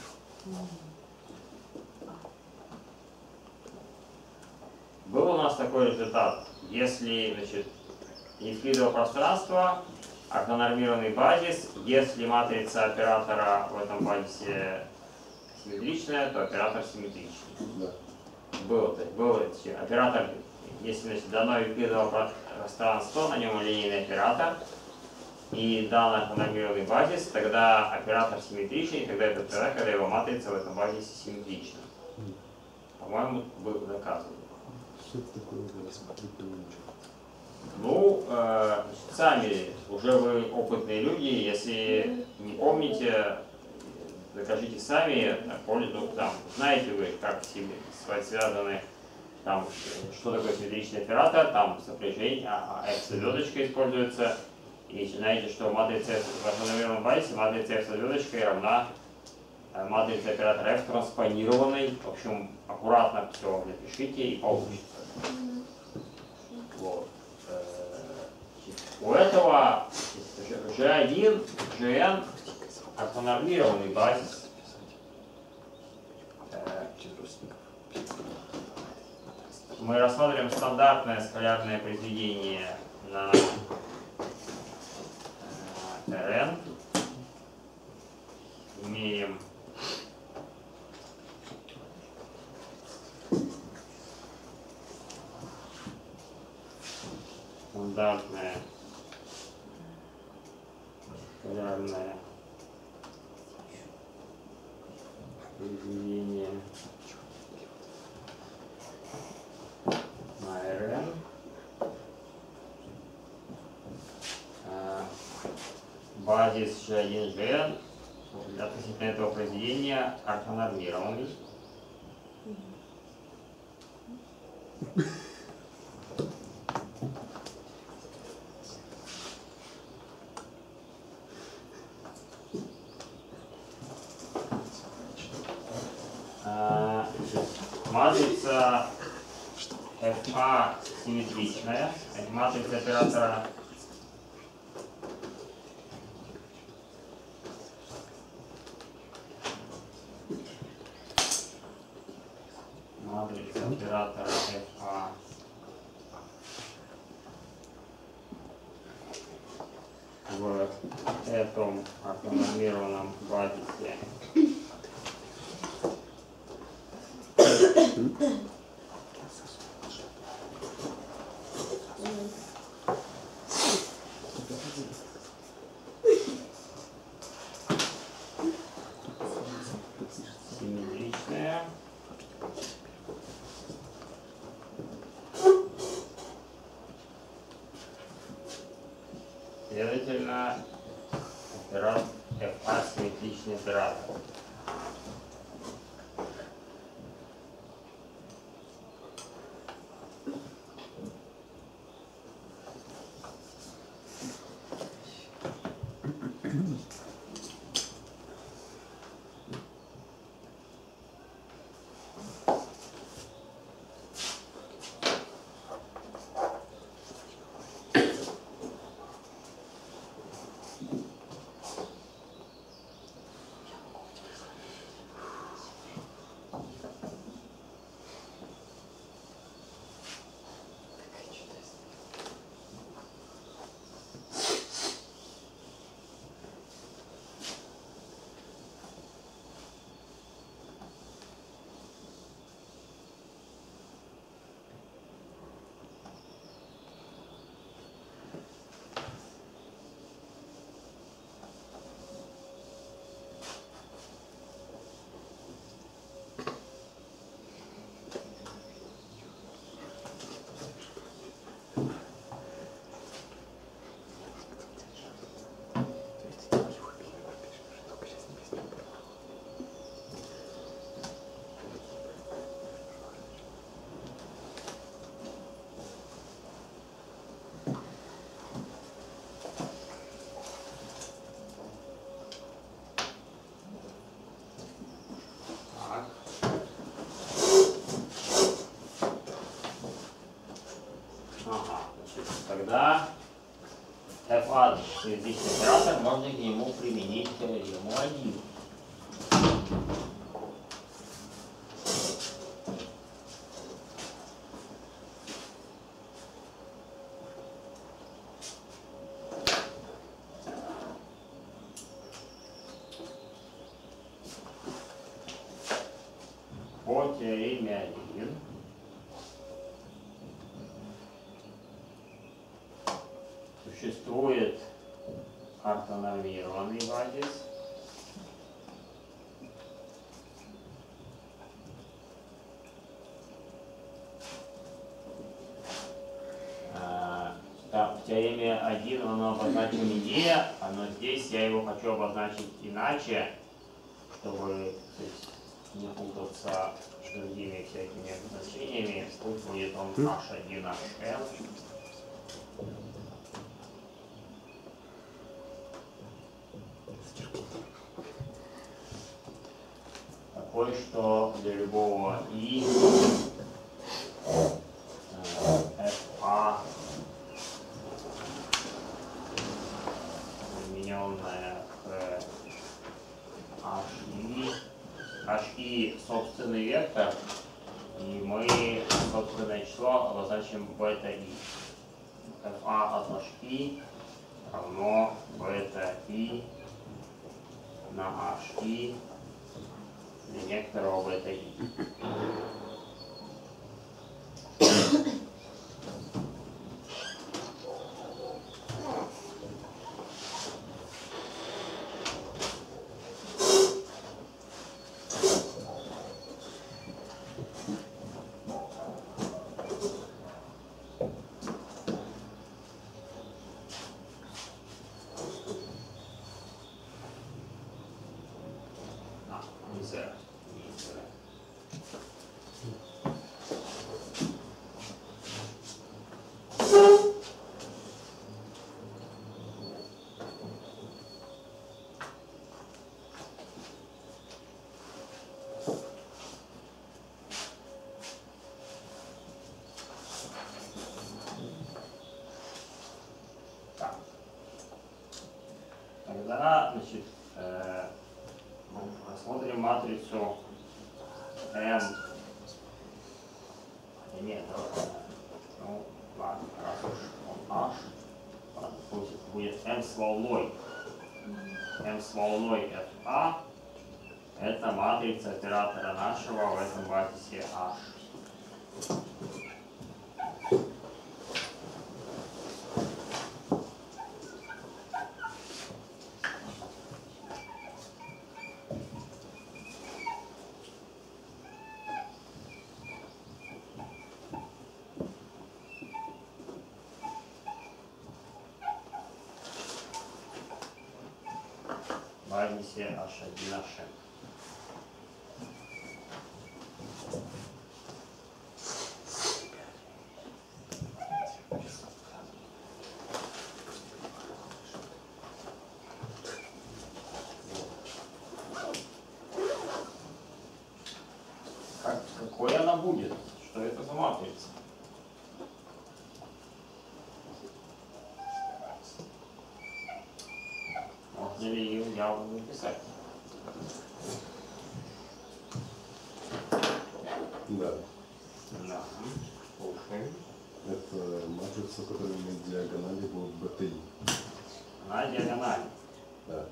Был у нас такой результат. Если, значит, евклидово пространство, ортонормированный базис, если матрица оператора в этом базисе симметричная, то оператор симметричный. Да. Был оператор, если, значит, дано евклидово пространство, на нем линейный оператор, и дан ортонормированный базис, тогда оператор симметричный, тогда это тогда, когда его матрица в этом базисе симметрична. По-моему, было доказано. Что это такое? Ну, сами уже вы опытные люди, если не помните, докажите сами, ну, там, знаете вы, как связаны, там, что такое симметричный оператор, там сопряжение, F с звездочкой используется, и знаете, что матрица F в ортонормированном базисе, матрица F с звездочкой равна матрице оператора F транспонированной. В общем, аккуратно все напишите и получится. Вот. У этого G1, Gn ортонормированный базис. Мы рассмотрим стандартное скалярное произведение на Rn. Имеем стандартное скалярное произведение на Rn. Базис G1Gn относительно этого произведения ортонормированный. матрица FA симметричная, матрица оператора FA в этом автономированном базисе симметричная. Следовательно, оператор FA симметричный оператор. Тогда FA симметричный оператор, можно к нему применить теорему 1. По теореме 1 существует автономированный базис, в теореме 1 оно обозначено не, но здесь я его хочу обозначить иначе, чтобы не путаться с другими всякими обозначениями. Пусть будет он H1HN. Такой, что для любого I FA примененная к HI собственный вектор, и мы собственное число обозначим бета I. FA от HI равно бета I на HI для некоторого бета I. Так. Тогда, значит, рассмотрим матрицу M. Нет, ну ладно, раз уж он H, ладно, пусть будет M с волной. M с волной FA. Это матрица оператора нашего в этом базисе H. В базисе H1HM. Какой она будет? Что это за матрица? Можно ли ее явно написать? Да. Да. Слушаем. Это матрица, которая имеет диагонали по БТИ. Она диагональна. Да.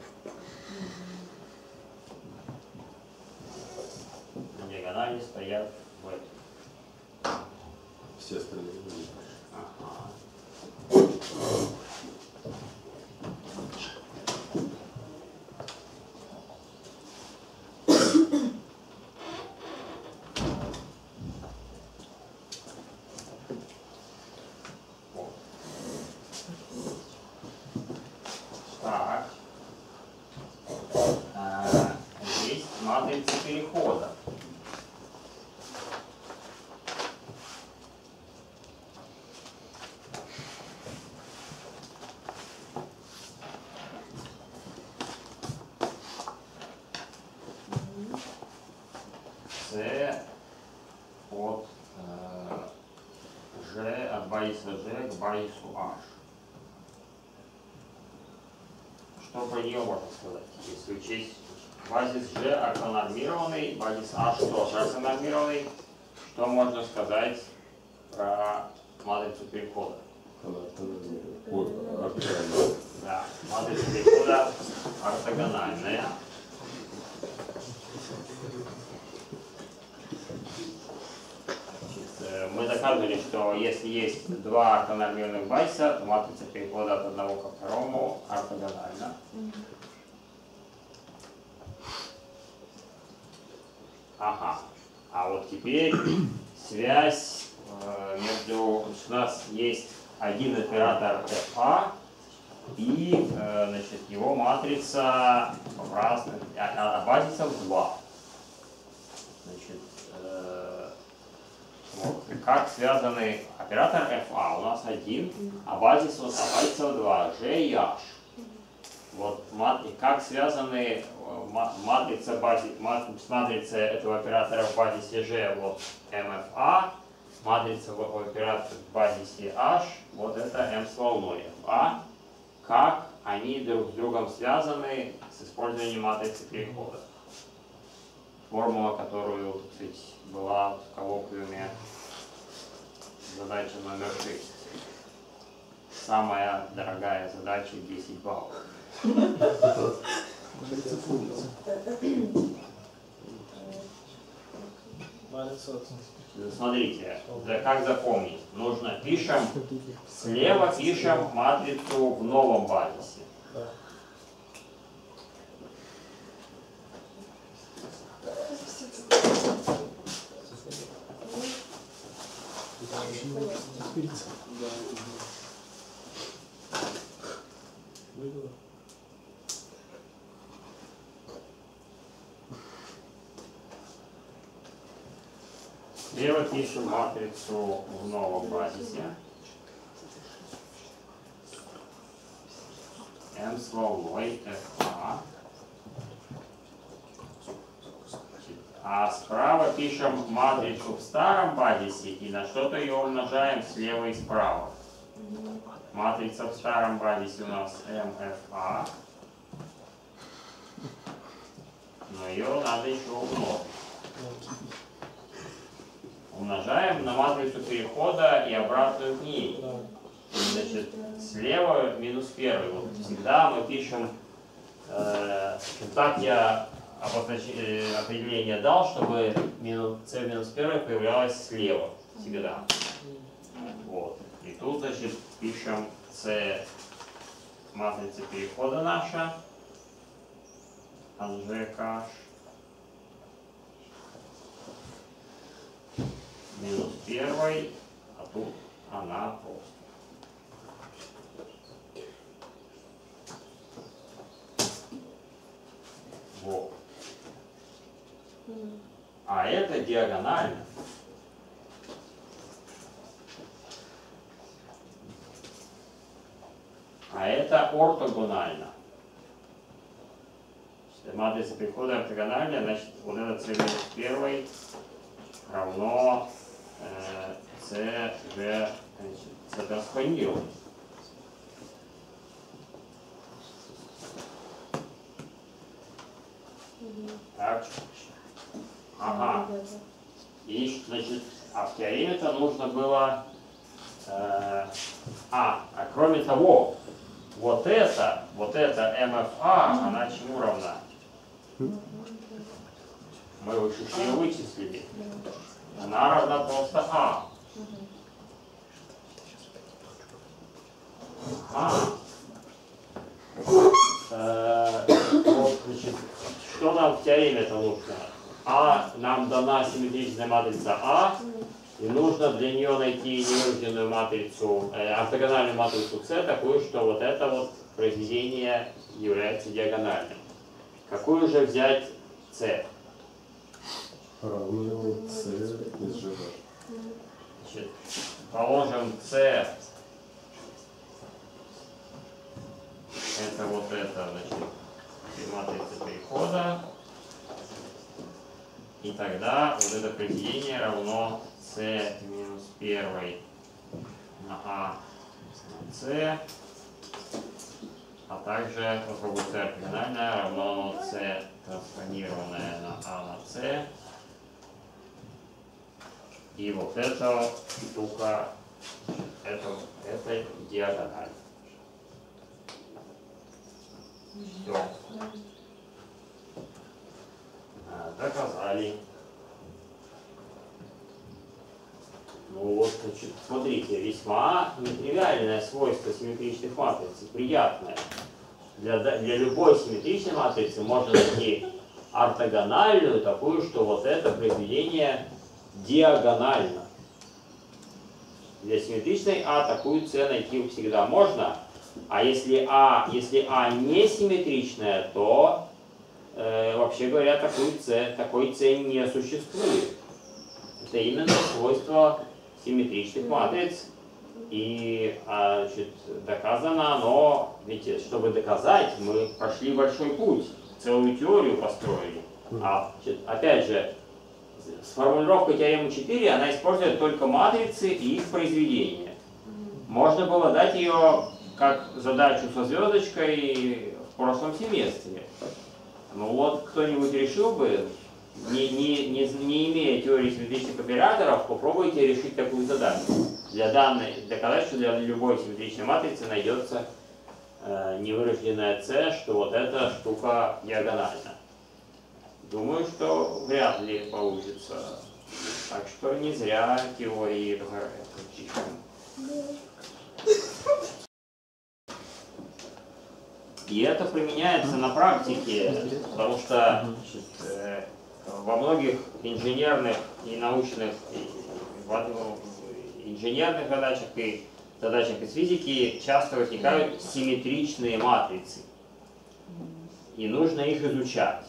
На диагонали стоят в. Все остальные люди. Ага. Вот. Так. Есть матрица перехода. С от G, от базиса G к базису H. Что про нее можно сказать? Если учесть базис G ортонормированный, базис H тоже ортонормированный, что можно сказать про матрицу перехода? Она ортогональная. Да, матрица перехода ортогональная. Мы доказывали, что если есть два ортонормированных базиса, то матрица перехода от одного ко второму ортогональна. Ага. А вот теперь связь между... У нас есть один оператор FA и значит, его матрица разных, базисов 2. Значит, вот, как связаны оператор FA у нас один, а базисов 2, G и H. Вот, как связаны матрица этого оператора в базисе G, вот MFA, матрица в операторе в базисе H, вот это M с волной FA. Как они друг с другом связаны с использованием матрицы перехода. Формула, которую, так сказать, была в коллоквиуме задача номер 6. Самая дорогая задача 10 баллов. Смотрите, как запомнить? Нужно слева пишем матрицу в новом базисе. Слева пишем матрицу в новом базисе. M с волной FA. А справа пишем матрицу в старом базисе и на что-то ее умножаем слева и справа. матрица в старом базисе у нас МФА, но ее надо еще умножить. Умножаем на матрицу перехода и обратную к ней. Значит, слева минус первый. Вот всегда мы пишем, так я определение дал, чтобы c минус первый появлялось слева всегда. Вот. И тут, значит, пишем c матрица перехода наша, АЖК, минус первый, а тут она просто. Вот. А это диагонально. А это ортогонально. Если матрица перехода ортогональная, значит вот это c минус первый равно c же транспонировано. Так. Ага. И, значит, а в теореме-то нужно было... кроме того, вот это МФА, она чему равна? Мы выше ее вычислили. Она равна просто А. Вот, значит, что нам в теореме-то нужно? Нам дана симметричная матрица А, и нужно для нее найти невыраженную матрицу, ортогональную матрицу С, такую, что вот это вот произведение является диагональным. Какую же взять С? Равную С из ЖВ. Значит, положим С. Это вот это, значит, матрица перехода. И тогда вот это произведение равно c минус 1 на А на c, а также попробуем c ортогональное равно c трансформированное на А на c. И вот эта штука, это диагональ. Все. Доказали. Ну вот, значит, смотрите, весьма нетривиальное свойство симметричных матриц, приятное. Для любой симметричной матрицы можно найти ортогональную, такую, что вот это произведение диагонально. Для симметричной А такую С найти всегда можно, а если А не симметричная, то вообще говоря, такой С не существует. Это именно свойство симметричных матриц. И значит, доказано оно, ведь чтобы доказать, мы прошли большой путь, целую теорию построили. Значит, опять же, с формулировкой теоремы 4 она использует только матрицы и их произведения. Можно было дать ее как задачу со звездочкой в прошлом семестре. Ну вот, кто-нибудь решил бы, не имея теории симметричных операторов, попробуйте решить такую задачу. Доказать, что для любой симметричной матрицы найдется невырожденная С, что вот эта штука диагональна. Думаю, что вряд ли получится. Так что не зря теории пишем. И это применяется на практике, потому что значит, во многих инженерных и научных инженерных задачах и задачах из физики часто возникают симметричные матрицы. И нужно их изучать.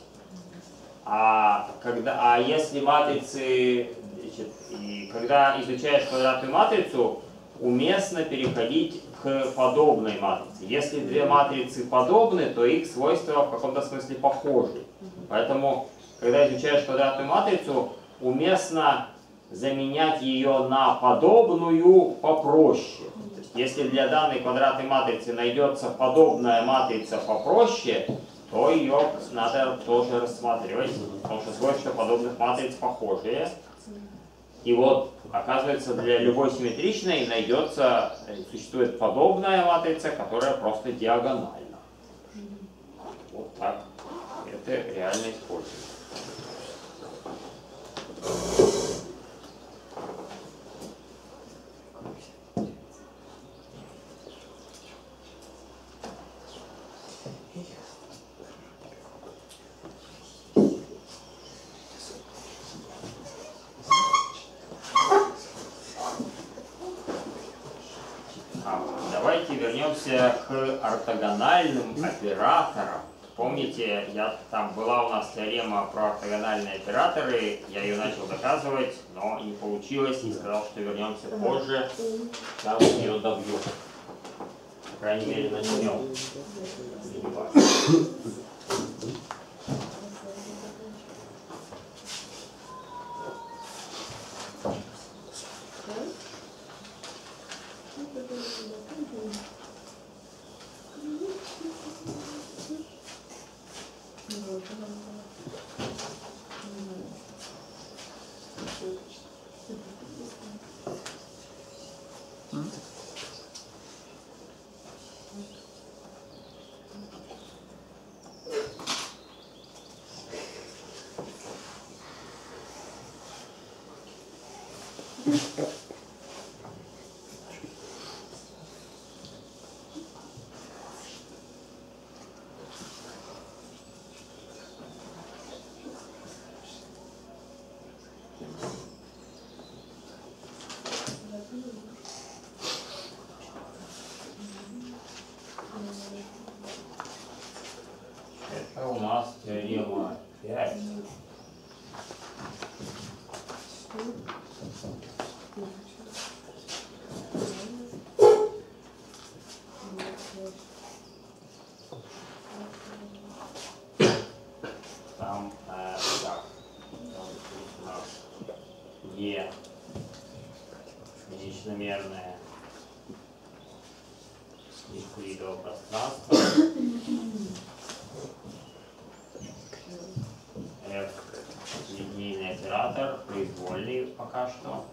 Если матрицы, значит, когда изучаешь квадратную матрицу, уместно переходить к подобной матрице. Если две матрицы подобны, то их свойства в каком-то смысле похожи. Поэтому, когда изучаешь квадратную матрицу, уместно заменять ее на подобную попроще. То есть если для данной квадратной матрицы найдется подобная матрица попроще, то ее надо тоже рассматривать, потому что свойства подобных матриц похожие. И вот, оказывается, для любой симметричной существует подобная матрица, которая просто диагональна. Вот так. Это реально используется. Давайте вернемся к ортогональным операторам. Помните, там была у нас теорема про ортогональные операторы, я ее начал доказывать, но не получилось, и сказал, что вернемся позже, сейчас ее добью. По крайней мере, начнем. Это у нас теорема 5. Там так, у нас Е единичномерное евклидово пространство, F линейный оператор, произвольный пока что.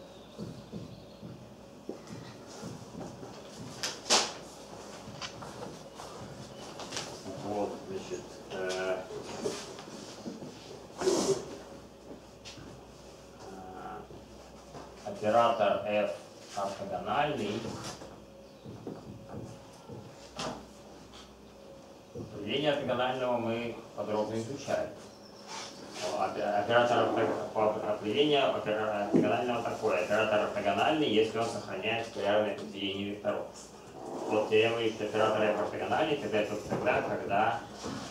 Вот, значит, оператор F ортогональный. Определение ортогонального мы подробно изучали. Определение ортогонального такое. Оператор ортогональный, если он сохраняет скалярное произведение векторов. Вот теорема говорит, оператор F ортогональный, тогда это тогда, когда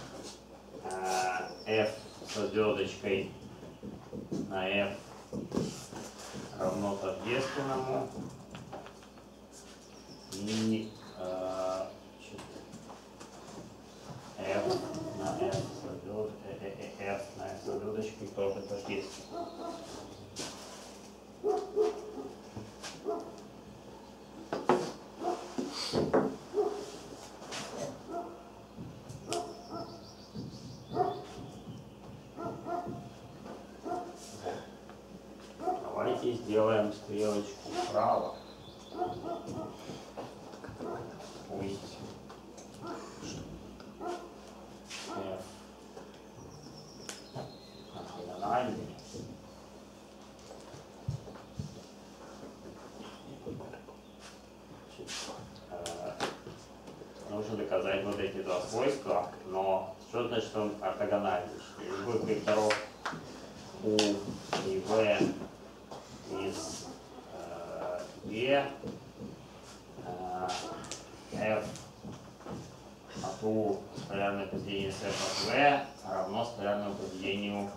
F со звездочкой на F равно тождественному и F на F со звездочкой тоже тождественно. Давайте сделаем стрелочку вправо. Пусть F ортогональный. Нужно доказать вот эти два свойства, но что значит он ортогональный? Любых векторов U и V из E F от U скалярное произведение с F от V равно скалярному произведению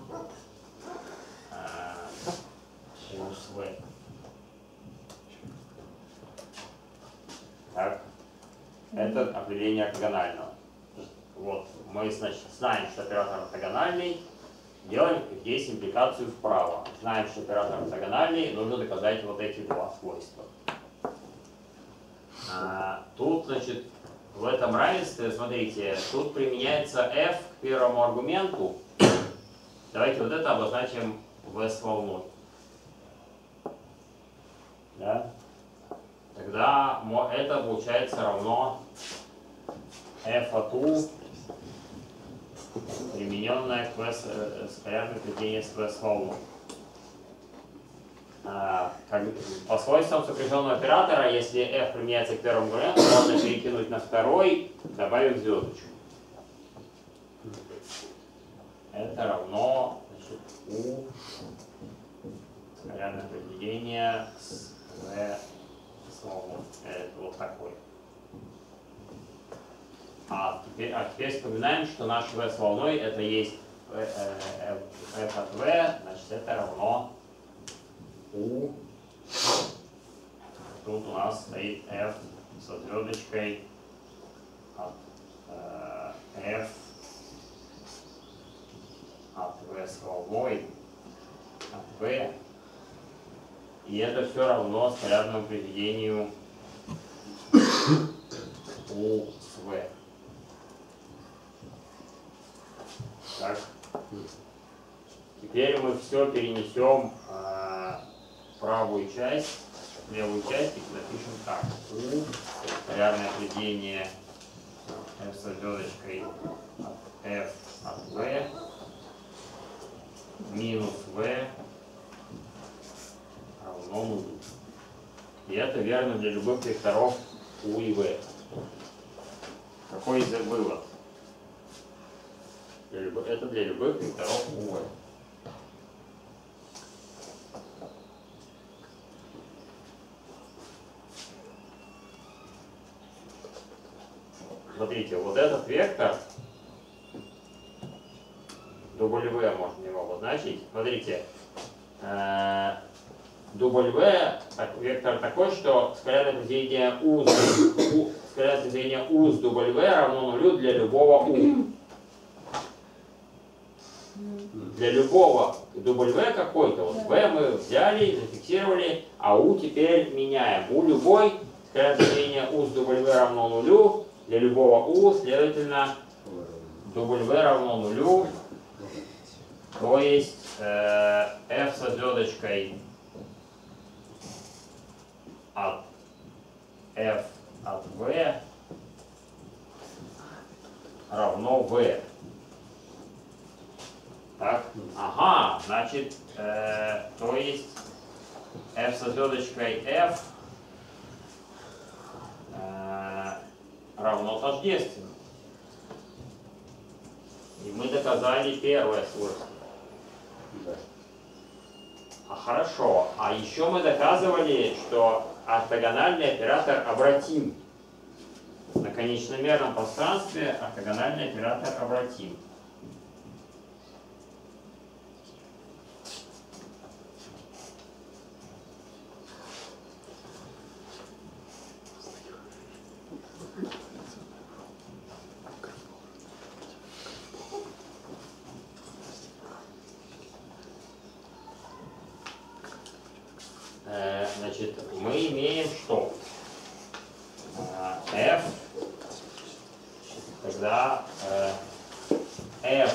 U с V. Так, это определение ортогонального. Вот, мы, значит, знаем, что оператор ортогональный, делаем здесь импликацию вправо. Знаем, что оператор ортогональный, нужно доказать вот эти два свойства. Тут, значит, в этом равенстве, смотрите, тут применяется f к первому аргументу. Давайте вот это обозначим v с волной. Да? Тогда это получается равно f от u, примененное к v скалярное определение с v с волной. По свойствам сопряженного оператора, если f применяется к первому аргументу, можно перекинуть на второй, добавив звездочку. Это равно, значит, u скалярное определение с v с волной. Это вот такой. А теперь вспоминаем, что наш v с волной это есть f от v, значит это равно u. Тут у нас стоит f со звездочкой от f от v с волной от v. И это все равно скалярному произведению u с v. Так. Теперь мы все перенесем в правую часть, в левую часть и напишем так. U, скалярное определение f со звездочкой от f от v минус v равно нулю. И это верно для любых векторов u и v. Какой из них вывод? Это для любых векторов u и v. Смотрите, вот этот вектор W можно его обозначить. Смотрите, W вектор такой, что скалярное произведение U с W равно нулю для любого U. Для любого W какой-то, вот V мы взяли, зафиксировали, а U теперь меняем. У любой скалярное произведение U с W равно нулю. Для любого U, следовательно, W равно нулю, то есть f со звездочкой от f от v равно v. Так, ага, значит, то есть f со звездочкой f равно тождественно. И мы доказали первое свойство. Да. А хорошо. А еще мы доказывали, что ортогональный оператор обратим. На конечномерном пространстве ортогональный оператор обратим. Значит, мы имеем что? F, тогда F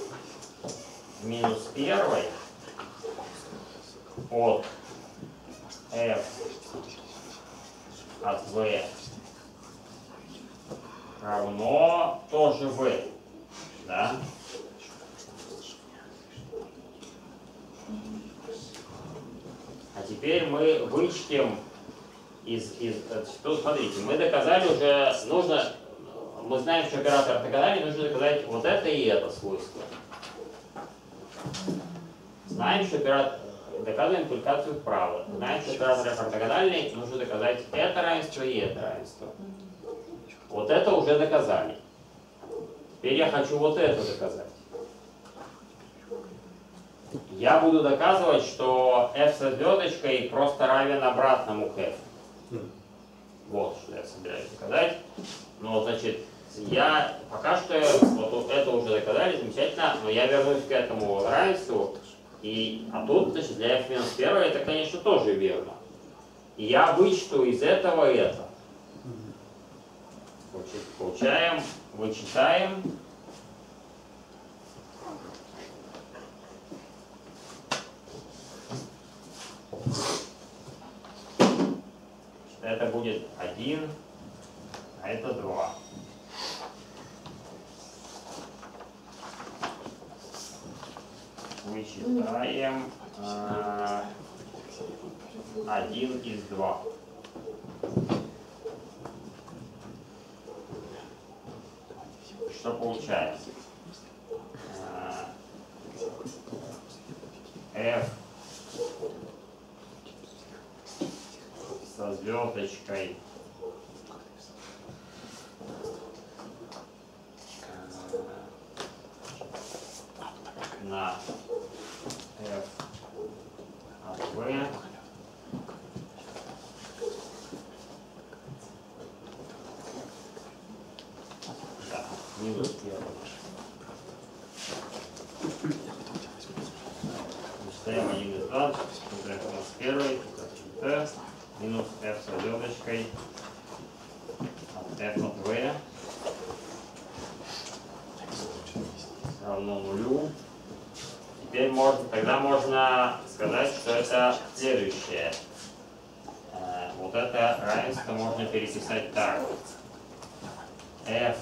минус 1 от F от V равно тоже V. Да? А теперь мы вычтем смотрите, мы доказали уже, мы знаем, что оператор ортогональный, нужно доказать вот это и это свойство. Знаем, что доказываем импликацию вправо. Знаем, что оператор ортогональный, нужно доказать это равенство и это равенство. Вот это уже доказали. Теперь я хочу вот это доказать. Я буду доказывать, что f со звездочкой просто равен обратному к f. Вот что я собираюсь доказать. Ну, значит, пока что вот это уже доказали, замечательно, но я вернусь к этому равенству. А тут, значит, для f-1 это, конечно, тоже верно. И я вычту из этого это. Получаем, вычитаем. Это будет 1, а это 2. Вычитаем 1 из 2. Что получается? F со звездочкой на F от V да, минус 1. Вычитаем 1 из 2, минус 1, T, минус F со звездочкой от F от V равно 0. Теперь тогда можно сказать, что это следующее. Вот это равенство можно переписать так. F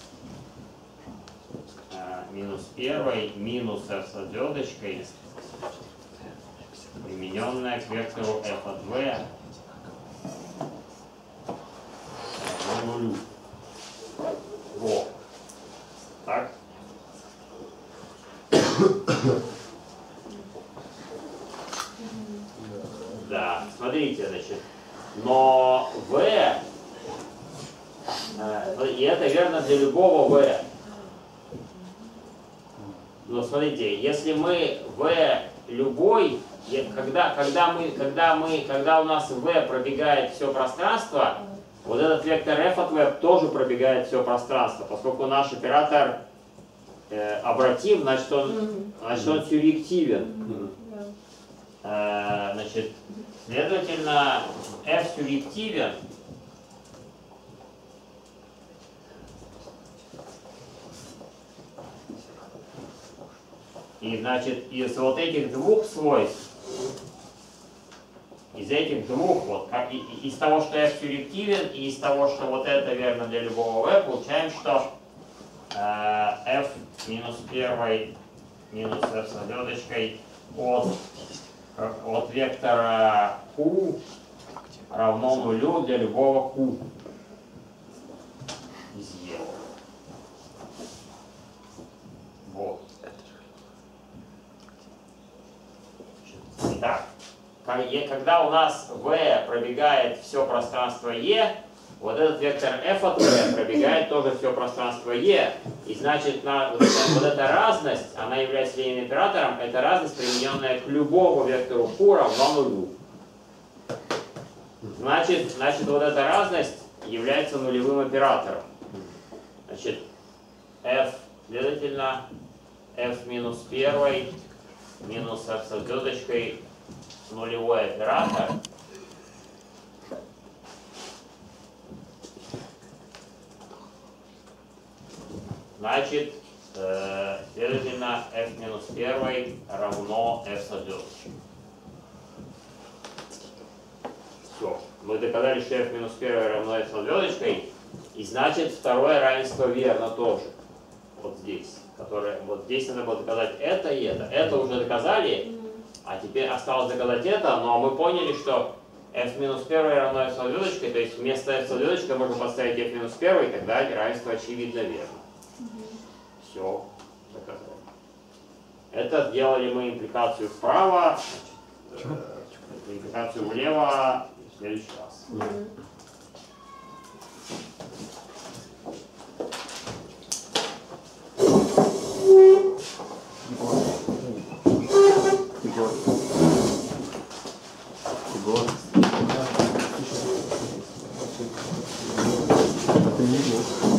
минус 1 минус F со звездочкой, примененная к вектору F от V равно 0. Вот. Так? Да, смотрите, значит, но V, и это верно для любого V. Но смотрите, если мы V любой, когда у нас V пробегает все пространство, вот этот вектор F от V тоже пробегает все пространство, поскольку наш оператор обратим, значит он сюрреактивен. Значит, следовательно, F сюрреактивен. И значит, из вот этих двух свойств, из этих двух, вот, из того, что F сюрреактивен, и из того, что вот это верно для любого V, получаем, что F минус 1 минус F с звездочкой от вектора Q равно 0 для любого Q из E. Вот. Итак, когда у нас V пробегает все пространство E, вот этот вектор F от V пробегает тоже все пространство E. И значит, вот эта разность, она является линейным оператором, это разность, примененная к любому вектору Q равно 0. Значит, вот эта разность является нулевым оператором. Значит, F, следовательно, F минус 1 минус F со звездочкой нулевой оператор. Значит, следовательно, F минус 1 равно F со звездочкой. Все. Мы доказали, что F минус 1 равно F со звездочкой. И значит, второе равенство верно тоже. Вот здесь. Вот здесь надо было доказать это и это. Это уже доказали, а теперь осталось доказать это, но мы поняли, что F минус 1 равно F со звездочкой, то есть вместо F со звездочкой можно поставить F минус 1, и тогда равенство очевидно верно. Все, доказали. Это делали мы импликацию вправо, значит, импликацию влево в следующий раз. Егор. Это не Егор.